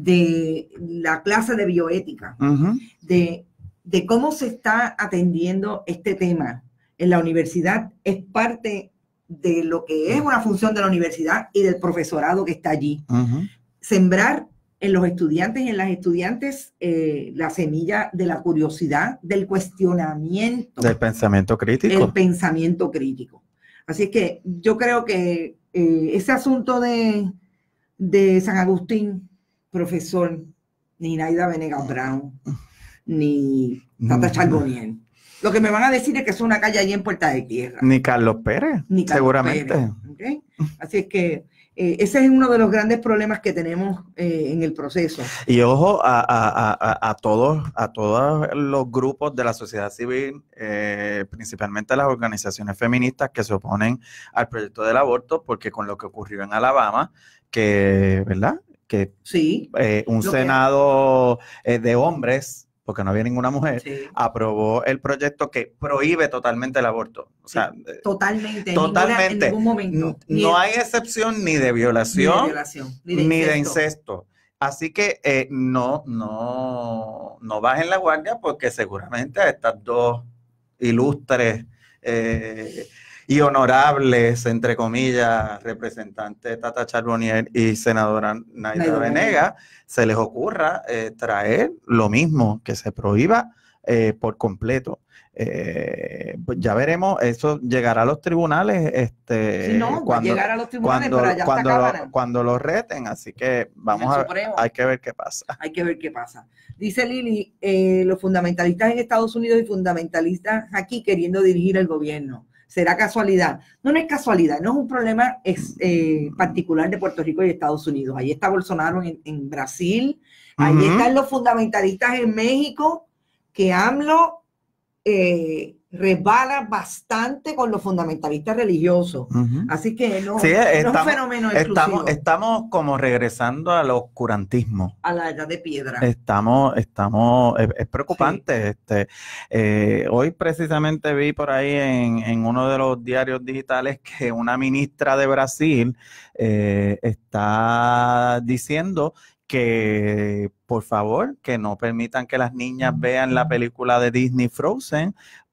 de la clase de bioética, uh-huh. de, de cómo se está atendiendo este tema en la universidad es parte de lo que es una función de la universidad y del profesorado que está allí. Uh-huh. Sembrar en los estudiantes y en las estudiantes eh, la semilla de la curiosidad, del cuestionamiento. Del pensamiento crítico. El pensamiento crítico. Así es que yo creo que eh, ese asunto de, de San Agustín, profesor, ni Naida Venegas Brown, ni Tata Charbonnier, lo que me van a decir es que es una calle allí en Puerta de Tierra. Ni Carlos Pérez, ni Carlos seguramente. Pérez, ¿okay? Así es que eh, ese es uno de los grandes problemas que tenemos eh, en el proceso. Y ojo a, a, a, a, todos, a todos los grupos de la sociedad civil, eh, principalmente las organizaciones feministas que se oponen al proyecto del aborto, porque con lo que ocurrió en Alabama, que, ¿verdad? Que sí, eh, un senado eh, de hombres, porque no había ninguna mujer, sí. aprobó el proyecto que prohíbe totalmente el aborto. O sea, sí, totalmente, totalmente. En ningún momento. No hay excepción ni de violación, ni de, violación, ni de ni incesto. De incesto. Así que eh, no, no, no bajen la guardia porque seguramente a estas dos ilustres eh, y honorables, entre comillas, representantes Tata Charbonnier y senadora Naida Venegas, se les ocurra eh, traer lo mismo, que se prohíba eh, por completo. Eh, pues ya veremos, eso llegará a los tribunales este, Sí, no, va a llegar a los tribunales, cuando, pero allá cuando, está lo, Cámara. cuando lo reten, así que vamos a ver, hay que ver qué pasa. Hay que ver qué pasa. Dice Lili, eh, los fundamentalistas en Estados Unidos y fundamentalistas aquí queriendo dirigir el gobierno. ¿Será casualidad? No, no es casualidad, no es un problema es, eh, particular de Puerto Rico y Estados Unidos. Ahí está Bolsonaro en, en Brasil, ahí Uh-huh. están los fundamentalistas en México, que AMLO eh, resbala bastante con los fundamentalistas religiosos. Uh-huh. Así que no, Sí, no estamos, es un fenómeno exclusivo. Estamos, estamos como regresando al oscurantismo. A la edad de piedra. Estamos, estamos, es, es preocupante. Sí. Este, eh, hoy precisamente vi por ahí en, en uno de los diarios digitales que una ministra de Brasil eh, está diciendo que por favor que no permitan que las niñas vean la película de Disney Frozen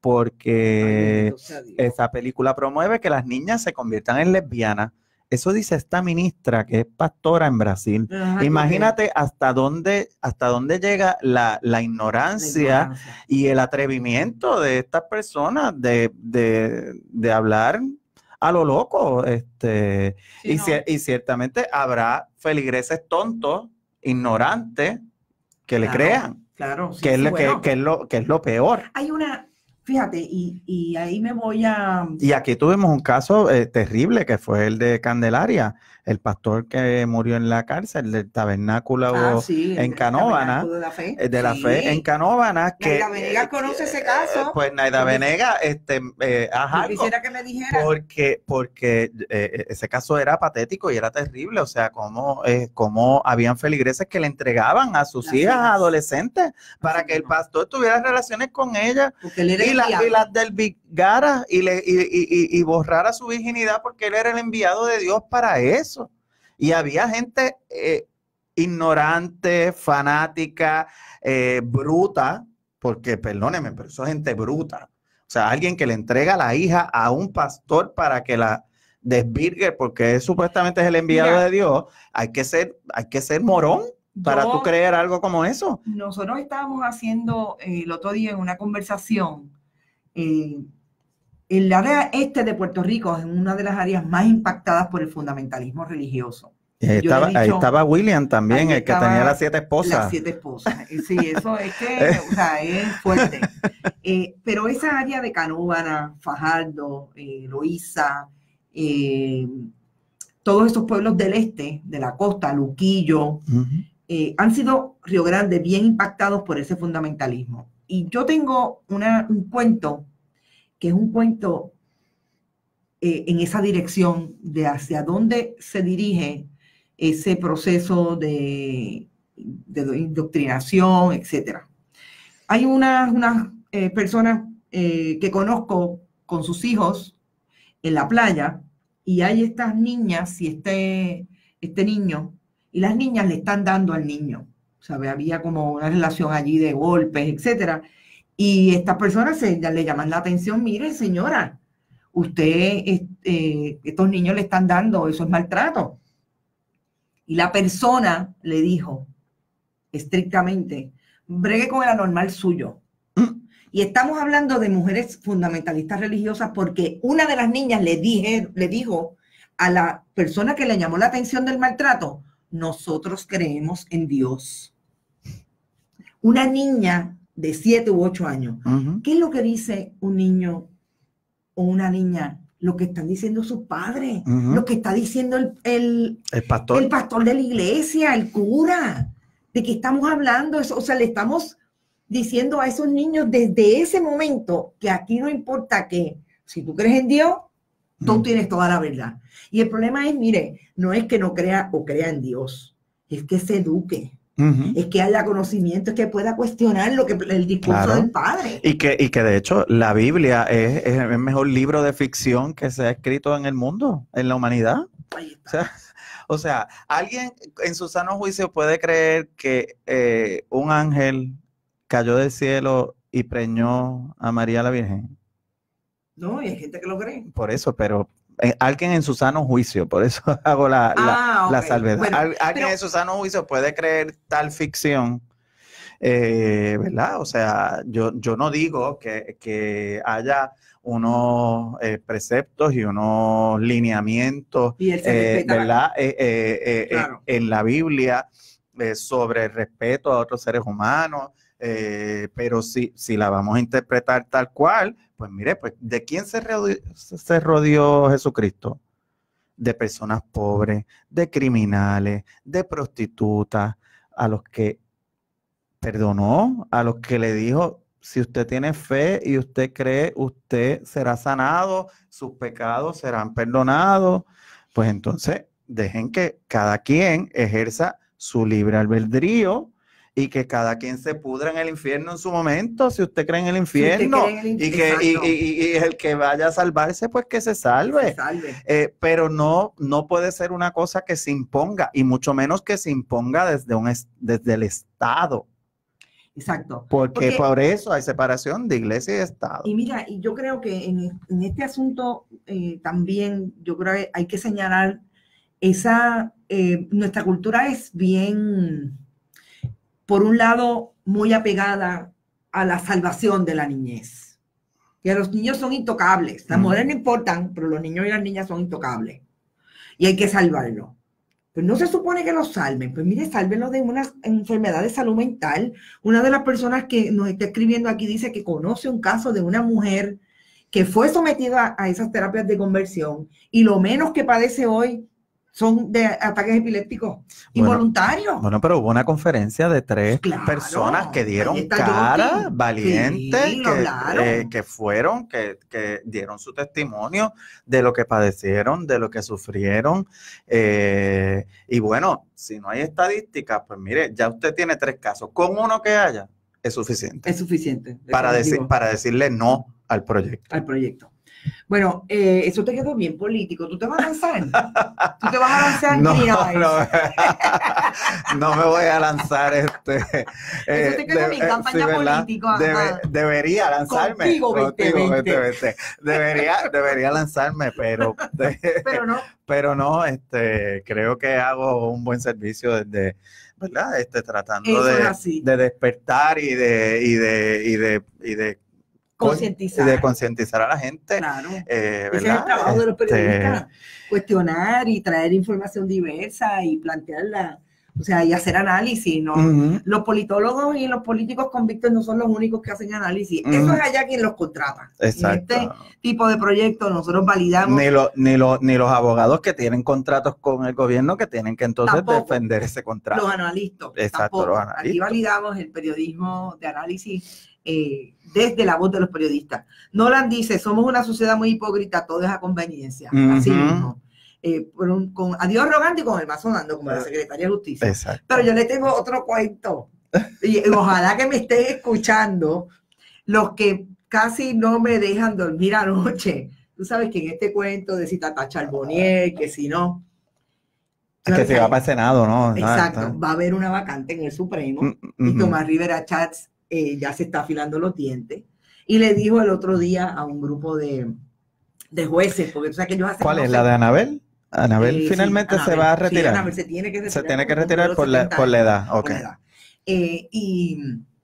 porque Ay, esa película promueve que las niñas se conviertan en lesbianas. Eso dice esta ministra que es pastora en Brasil. Ajá, imagínate hasta dónde, hasta dónde llega la, la, ignorancia la ignorancia y el atrevimiento de estas personas de, de, de hablar a lo loco. Este, sí, y, no. y ciertamente habrá feligreses tontos, ignorantes, que le claro, crean. Claro, sí, que, es sí, lo, bueno. que, que, es lo, que es lo peor. Hay una, fíjate, y, y ahí me voy a... Y aquí tuvimos un caso eh, terrible que fue el de Candelaria, el pastor que murió en la cárcel del tabernáculo ah, sí, en Canóvana, de la fe, de la sí. fe en Canóvana. Que, Naida Venegas conoce ese caso. Pues Naida Venegas, este, eh, ajá, yo quisiera que me dijera. Porque, porque eh, ese caso era patético y era terrible, o sea, cómo, eh, cómo habían feligreses que le entregaban a sus Las hijas hijas. adolescentes para Así que no. el pastor tuviera relaciones con ellas y, la, y las desvigara y, le, y, y, y borrara su virginidad porque él era el enviado de Dios para eso. Y había gente eh, ignorante, fanática, eh, bruta, porque perdónenme, pero eso es gente bruta. O sea, alguien que le entrega a la hija a un pastor para que la desvirgue, porque supuestamente es el enviado Mira, de Dios. Hay que ser, hay que ser morón para yo, tú creer algo como eso. Nosotros estábamos haciendo eh, el otro día en una conversación. Eh, El área este de Puerto Rico es una de las áreas más impactadas por el fundamentalismo religioso. Y ahí, estaba, dicho, ahí estaba William también, el que tenía las siete esposas. Las siete esposas. Sí, eso es que, o sea, es fuerte. Eh, pero esa área de Canóvana, Fajardo, eh, Loíza, eh, todos esos pueblos del este, de la costa, Luquillo, uh-huh. eh, han sido, Río Grande, bien impactados por ese fundamentalismo. Y yo tengo una, un cuento que es un cuento eh, en esa dirección de hacia dónde se dirige ese proceso de, de indoctrinación, etcétera. Hay unas una, eh, personas eh, que conozco con sus hijos en la playa y hay estas niñas y este, este niño y las niñas le están dando al niño. O sea, había como una relación allí de golpes, etcétera. Y estas personas se, le llaman la atención, mire señora, usted, eh, estos niños le están dando, eso es maltrato. Y la persona le dijo estrictamente, bregue con el anormal suyo. Y estamos hablando de mujeres fundamentalistas religiosas porque una de las niñas le, dije, le dijo a la persona que le llamó la atención del maltrato, nosotros creemos en Dios. Una niña de siete u ocho años. Uh-huh. ¿Qué es lo que dice un niño o una niña? Lo que están diciendo sus padres, uh-huh. lo que está diciendo el, el, el, pastor. el pastor de la iglesia, el cura, de que estamos hablando, eso, o sea, le estamos diciendo a esos niños desde ese momento que aquí no importa que si tú crees en Dios, tú uh-huh. tienes toda la verdad. Y el problema es, mire, no es que no crea o crea en Dios, es que se eduque. Uh-huh. Es que haya conocimiento, es que pueda cuestionar lo que el discurso claro. del padre. Y que, y que de hecho la Biblia es, es el mejor libro de ficción que se ha escrito en el mundo, en la humanidad. O sea, o sea, alguien en su sano juicio puede creer que eh, un ángel cayó del cielo y preñó a María la Virgen. No, y hay gente que lo cree. Por eso, pero Eh, alguien en su sano juicio, por eso hago la, la, ah, okay. la salvedad. Bueno, Al, alguien pero, en su sano juicio puede creer tal ficción eh, ¿verdad? O sea, yo, yo no digo que, que haya unos eh, preceptos y unos lineamientos, Y él se eh, respeta la- ¿verdad? Eh, eh, eh, Claro. eh, en la Biblia eh, sobre el respeto a otros seres humanos, eh, pero si, si la vamos a interpretar tal cual, pues mire, pues ¿de quién se rodeó, se rodeó Jesucristo? De personas pobres, de criminales, de prostitutas, a los que perdonó, a los que le dijo, si usted tiene fe y usted cree, usted será sanado, sus pecados serán perdonados. Pues entonces dejen que cada quien ejerza su libre albedrío y que cada quien se pudra en el infierno en su momento, si usted cree en el infierno, cree en el y, que, y, exacto. y- y el que vaya a salvarse, pues que se salve. Que se salve. Eh, pero no, no puede ser una cosa que se imponga, y mucho menos que se imponga desde, un, es- desde el Estado, Exacto. porque, Porque- por eso hay separación de iglesia y Estado. Y mira, y yo creo que en, en este asunto eh, también, yo creo que hay que señalar esa, eh, nuestra cultura es bien, por un lado, muy apegada a la salvación de la niñez. Y a los niños son intocables. Las Mm. mujeres no importan, pero los niños y las niñas son intocables. Y hay que salvarlos. Pues no se supone que los salven. Pues mire, sálvenlos de una enfermedad de salud mental. Una de las personas que nos está escribiendo aquí dice que conoce un caso de una mujer que fue sometida a esas terapias de conversión y lo menos que padece hoy son de ataques epilépticos Bueno, involuntarios. Bueno, pero hubo una conferencia de tres Claro, personas que dieron ahí está cara, Justin. valientes, Sí, lo que, hablaron. eh, que fueron, que, que dieron su testimonio de lo que padecieron, de lo que sufrieron. eh, y bueno, si no hay estadísticas, pues mire, ya usted tiene tres casos. Con uno que haya, es suficiente Es suficiente. para, decir, definitivo, para decirle no al proyecto. al proyecto. Bueno, eh, eso te quedó bien político. ¿Tú te vas a lanzar? ¿Tú te vas a lanzar? No, Mira, no, no me voy a lanzar este. Eso te quedó bien, campaña ¿verdad? político, ajá. Debe- debería lanzarme. Contigo, veinte, veinte. veinte. Debería, debería lanzarme, pero, pero no. pero no, este, creo que hago un buen servicio desde, ¿verdad? Este, tratando Eso es de, así. de despertar y de, y de, y de, y de Concientizar. y de concientizar a la gente. Claro. eh, Ese es ¿verdad? el trabajo de los Este, periodistas. Cuestionar y traer información diversa y plantearla. O sea, y hacer análisis, ¿no? ujú. Los politólogos y los políticos convictos no son los únicos que hacen análisis. Ujú. Eso es allá quien los contrata. Exacto. En este tipo de proyectos nosotros validamos. Ni, lo, ni, lo, ni los abogados que tienen contratos con el gobierno que tienen que entonces Tampoco. defender ese contrato. Los analistas. Exacto, tampoco. los Aquí analistas. validamos el periodismo de análisis eh, desde la voz de los periodistas. Nolan dice, somos una sociedad muy hipócrita, todo es a conveniencia. Así Ujú. mismo. Eh, por un- con a Dios rogando y con el mazo dando, como la secretaria de Justicia. Exacto. Pero yo le tengo otro cuento. Y, y ojalá que me estén escuchando los que casi no me dejan dormir anoche. Tú sabes que en este cuento de si Tata Charbonnier, que si no. Es que se va para el Senado, ¿no? Exacto, Está- va a haber una vacante en el Supremo Mm, y ujú. Tomás Rivera Chats eh, ya se está afilando los dientes y le dijo el otro día a un grupo de, de jueces, porque tú sabes que ellos hacen... ¿Cuál no es sé, la de Anabel? Anabel eh, sí, finalmente se Anabel. va a Sí, retirar. Anabel se tiene que retirar. se tiene que porque retirar cumplió por los la, setenta por la años, edad. por Ok. la edad. Eh, y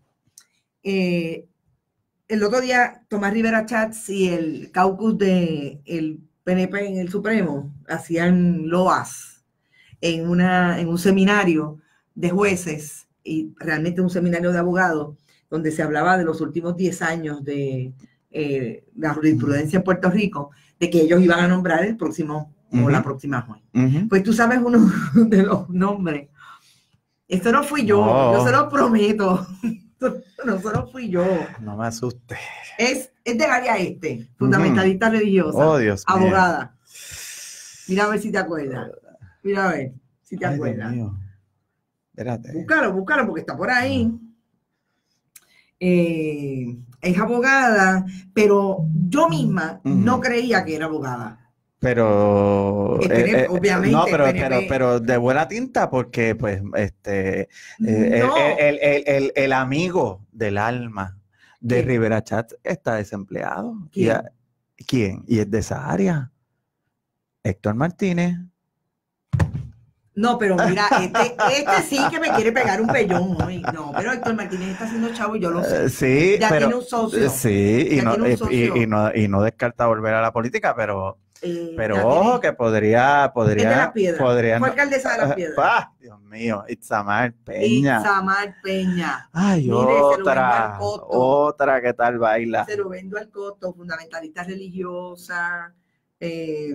eh, el otro día Tomás Rivera Chats y el caucus del P N P en el Supremo hacían loas en, una, en un seminario de jueces y realmente un seminario de abogados donde se hablaba de los últimos diez años de eh, la jurisprudencia en Puerto Rico, de que ellos iban a nombrar el próximo o la Ujú. próxima juez. Ujú. Pues tú sabes uno de los nombres. Esto no fui yo, No. yo se lo prometo. No, eso no fui yo. No me asuste. Es, es del área este, fundamentalista religiosa, Oh, Dios mío. abogada. Mira a ver si te acuerdas. Mira a ver si te Ay, Dios acuerdas. mío. Espérate. Búscalo, búscalo porque está por ahí. Eh, es abogada, pero yo misma Ujú. no creía que era abogada. Pero El P N P, eh, eh, obviamente, no, pero, el P N P. pero, pero de buena tinta, porque pues este eh, No. el, el, el, el, el amigo del alma de ¿Quién? Rivera Chat está desempleado. ¿Quién? Y a- ¿Quién? Y es de esa área. Héctor Martínez. No, pero mira, este, este sí que me quiere pegar un pellón hoy. No, pero Héctor Martínez está haciendo chavo y yo lo sé. Eh, sí, Ya pero tiene un socio. sí, y Ya no, tiene un y, socio. y- y no, y no descarta volver a la política, pero, Eh, pero ya ojo tiene- que podría, Es de podría, Las Piedras. podría Fue no- alcaldesa de Las Piedras. Ah, Dios mío, Itzamar Peña. Itzamar Peña. Ay, Mire, se lo vendo al otra, costo. otra que tal baila. Se lo vendo al costo, fundamentalista religiosa, eh,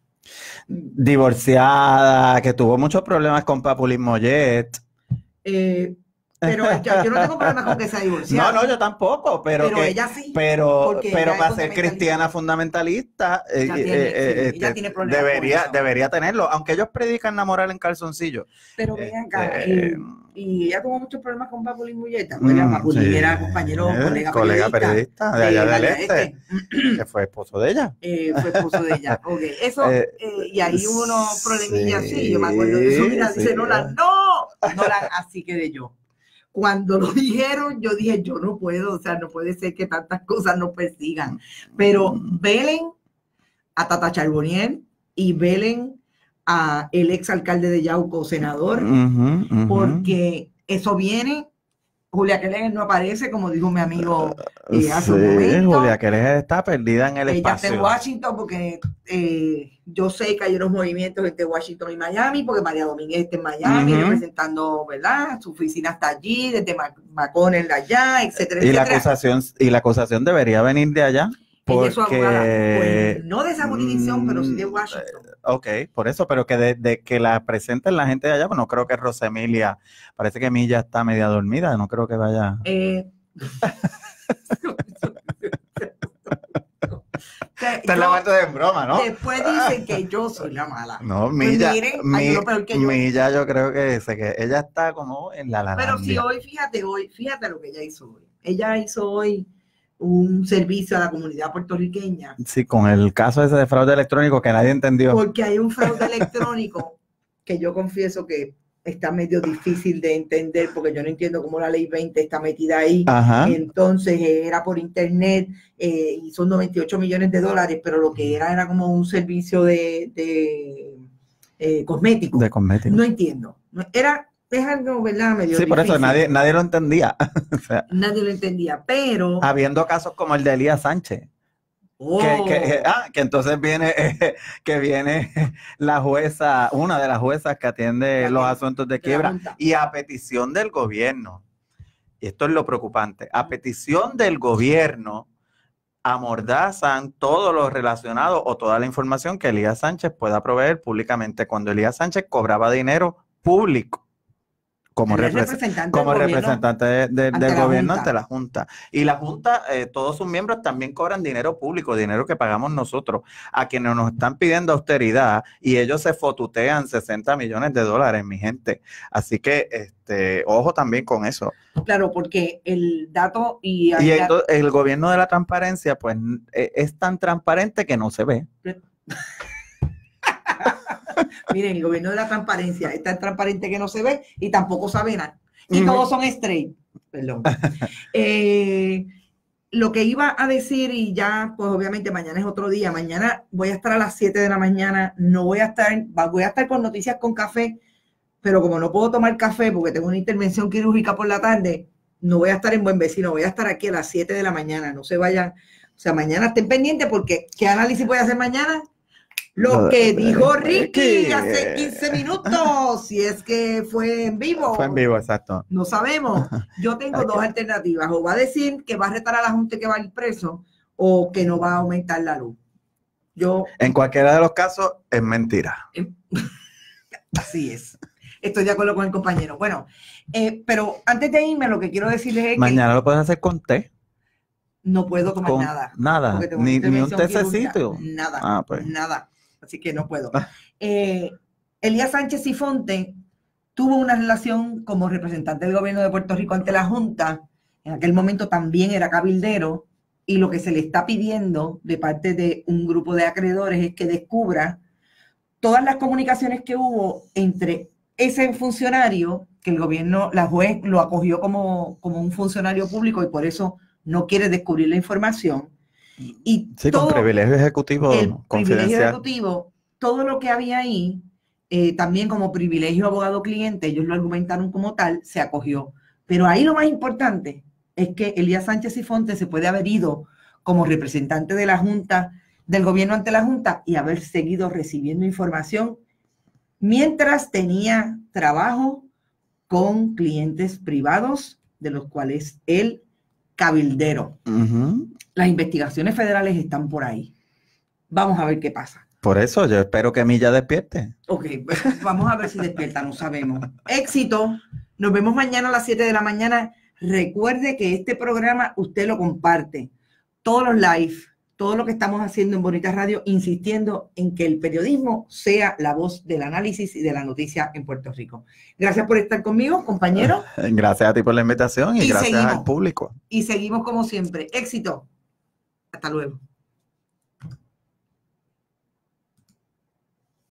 Divorciada, que tuvo muchos problemas con Papulín Mollet. eh, pero yo, yo no tengo problema con que sea divorciada. No, no, yo tampoco, pero, pero que- ella sí. pero, porque pero ella para es ser fundamentalista. cristiana fundamentalista, eh, Ella eh, tiene- eh, sí, ella este, tiene problemas con debería, eso. debería tenerlo, aunque ellos predican la moral en calzoncillo. Pero ven acá, Este, eh, y ella tuvo muchos problemas con Papulín Mollet. Bueno, Mm, Papulín sí. era compañero, Eh, colega, colega periodista de allá del María este, que fue esposo de ella. Eh, fue esposo de ella. Ok, eso, Eh, eh, y ahí hubo unos problemillas sí, así. Yo me acuerdo de eso. Mira, sí. dice Nolan, ¡no! Nolan, así quedé yo. Cuando lo dijeron, yo dije, yo no puedo, o sea, no puede ser que tantas cosas nos persigan. Pero velen a Tata Charbonnier y velen a el ex alcalde de Yauco, senador, Ujú, ujú. porque eso viene. Julia Keller no aparece, como dijo mi amigo eh, hace Sí, un momento. Julia Keller está perdida en el Ella espacio. está en Washington porque eh, yo sé que hay unos movimientos entre Washington y Miami, porque María Domínguez está en Miami, Ujú. representando, ¿verdad? Su oficina está allí, desde Mac- McConnell allá, etcétera, Y la etcétera. acusación, y la acusación debería venir de allá. Ella es su abogada, Porque, pues, no de esa jurisdicción, pero sí de mm, Washington. ok, por eso, pero que de, de que la presenten la gente de allá, pues no creo que Rosemilia, parece que Milla está media dormida, no creo que vaya. Eh, que Está en la yo- parte de broma, ¿no? Después dicen que yo soy la mala. No, Pues Milla, miren, Mi- hay uno peor que yo. Milla yo creo que, sé que ella está como en la la Pero si hoy, fíjate hoy, fíjate lo que ella hizo hoy. Ella hizo hoy un servicio a la comunidad puertorriqueña Sí, con el caso ese de fraude electrónico que nadie entendió. porque hay un fraude electrónico que yo confieso que está medio difícil de entender porque yo no entiendo cómo la ley veinte está metida ahí. Ajá. Entonces eh, era por internet eh, y son noventa y ocho millones de dólares, pero lo que era era como un servicio de, de eh, cosmético. De cosmético. No entiendo. No- Era, es algo, ¿verdad? Medio Sí, por eso difícil. nadie, nadie lo entendía. O sea, Nadie lo entendía, pero... habiendo casos como el de Elías Sánchez. Oh, Que, que, ah, que entonces viene, eh, que viene la jueza, una de las juezas que atiende La los que- asuntos de de la quiebra, Junta. y a petición del gobierno, y esto es lo preocupante, a petición del gobierno, amordazan todo lo relacionado o toda la información que Elías Sánchez pueda proveer públicamente, cuando Elías Sánchez cobraba dinero público como, él es represen- representante como del gobierno. representante de- de- ante del la gobierno Junta. ante la Junta. Y la Junta, eh, todos sus miembros también cobran dinero público, dinero que pagamos nosotros, a quienes nos están pidiendo austeridad, y ellos se fotutean sesenta millones de dólares, mi gente. Así que, este, ojo también con eso. Claro, porque el dato y, Y ento- el gobierno de la transparencia, pues, eh, es tan transparente que no se ve. miren, el gobierno de la transparencia es tan transparente que no se ve y tampoco sabe nada. Y Ujú. todos son straight. Perdón. Eh, lo que iba a decir, y ya, pues obviamente mañana es otro día. Mañana voy a estar a las siete de la mañana. No voy a estar, va- voy a estar con Noticias con Café, pero como no puedo tomar café porque tengo una intervención quirúrgica por la tarde, no voy a estar en Buen Vecino. Voy a estar aquí a las siete de la mañana. No se vayan. O sea, mañana estén pendientes porque ¿qué análisis voy a hacer mañana? Lo que dijo Ricky hace quince minutos, si es que fue en vivo. Fue en vivo, exacto. No sabemos. Yo tengo dos alternativas. O va a decir que va a retar a la Junta y que va a ir preso, o que no va a aumentar la luz. Yo, En cualquiera de los casos, es mentira. así es. Estoy de acuerdo con el compañero. Bueno, eh, pero antes de irme, lo que quiero decirles es Mañana lo puedes hacer con té. que no puedo tomar Con nada. nada, porque tengo una ni, ni un intervención quirúrgica. tececito. Nada. Ah, pues. Nada. Así que no puedo. Eh, Elías Sánchez Sifonte tuvo una relación como representante del gobierno de Puerto Rico ante la Junta. En aquel momento también era cabildero, y lo que se le está pidiendo de parte de un grupo de acreedores es que descubra todas las comunicaciones que hubo entre ese funcionario, que el gobierno, la juez lo acogió como, como un funcionario público y por eso no quiere descubrir la información. Y Sí, todo con privilegio ejecutivo el privilegio confidencial. ejecutivo, todo lo que había ahí, eh, también como privilegio abogado-cliente, ellos lo argumentaron como tal, se acogió. Pero ahí lo más importante es que Elías Sánchez Sifonte se puede haber ido como representante de la Junta, del gobierno ante la Junta, y haber seguido recibiendo información mientras tenía trabajo con clientes privados, de los cuales él cabildero. Uh-huh. Las investigaciones federales están por ahí. Vamos a ver qué pasa. Por eso yo espero que Milla despierte. Ok, vamos a ver si despierta, no sabemos. Éxito. Nos vemos mañana a las siete de la mañana. Recuerde que este programa usted lo comparte. Todos los live, todo lo que estamos haciendo en Bonita Radio, insistiendo en que el periodismo sea la voz del análisis y de la noticia en Puerto Rico. Gracias por estar conmigo, compañero. Gracias a ti por la invitación y, y gracias seguimos. al público. Y seguimos como siempre. Éxito. Hasta luego.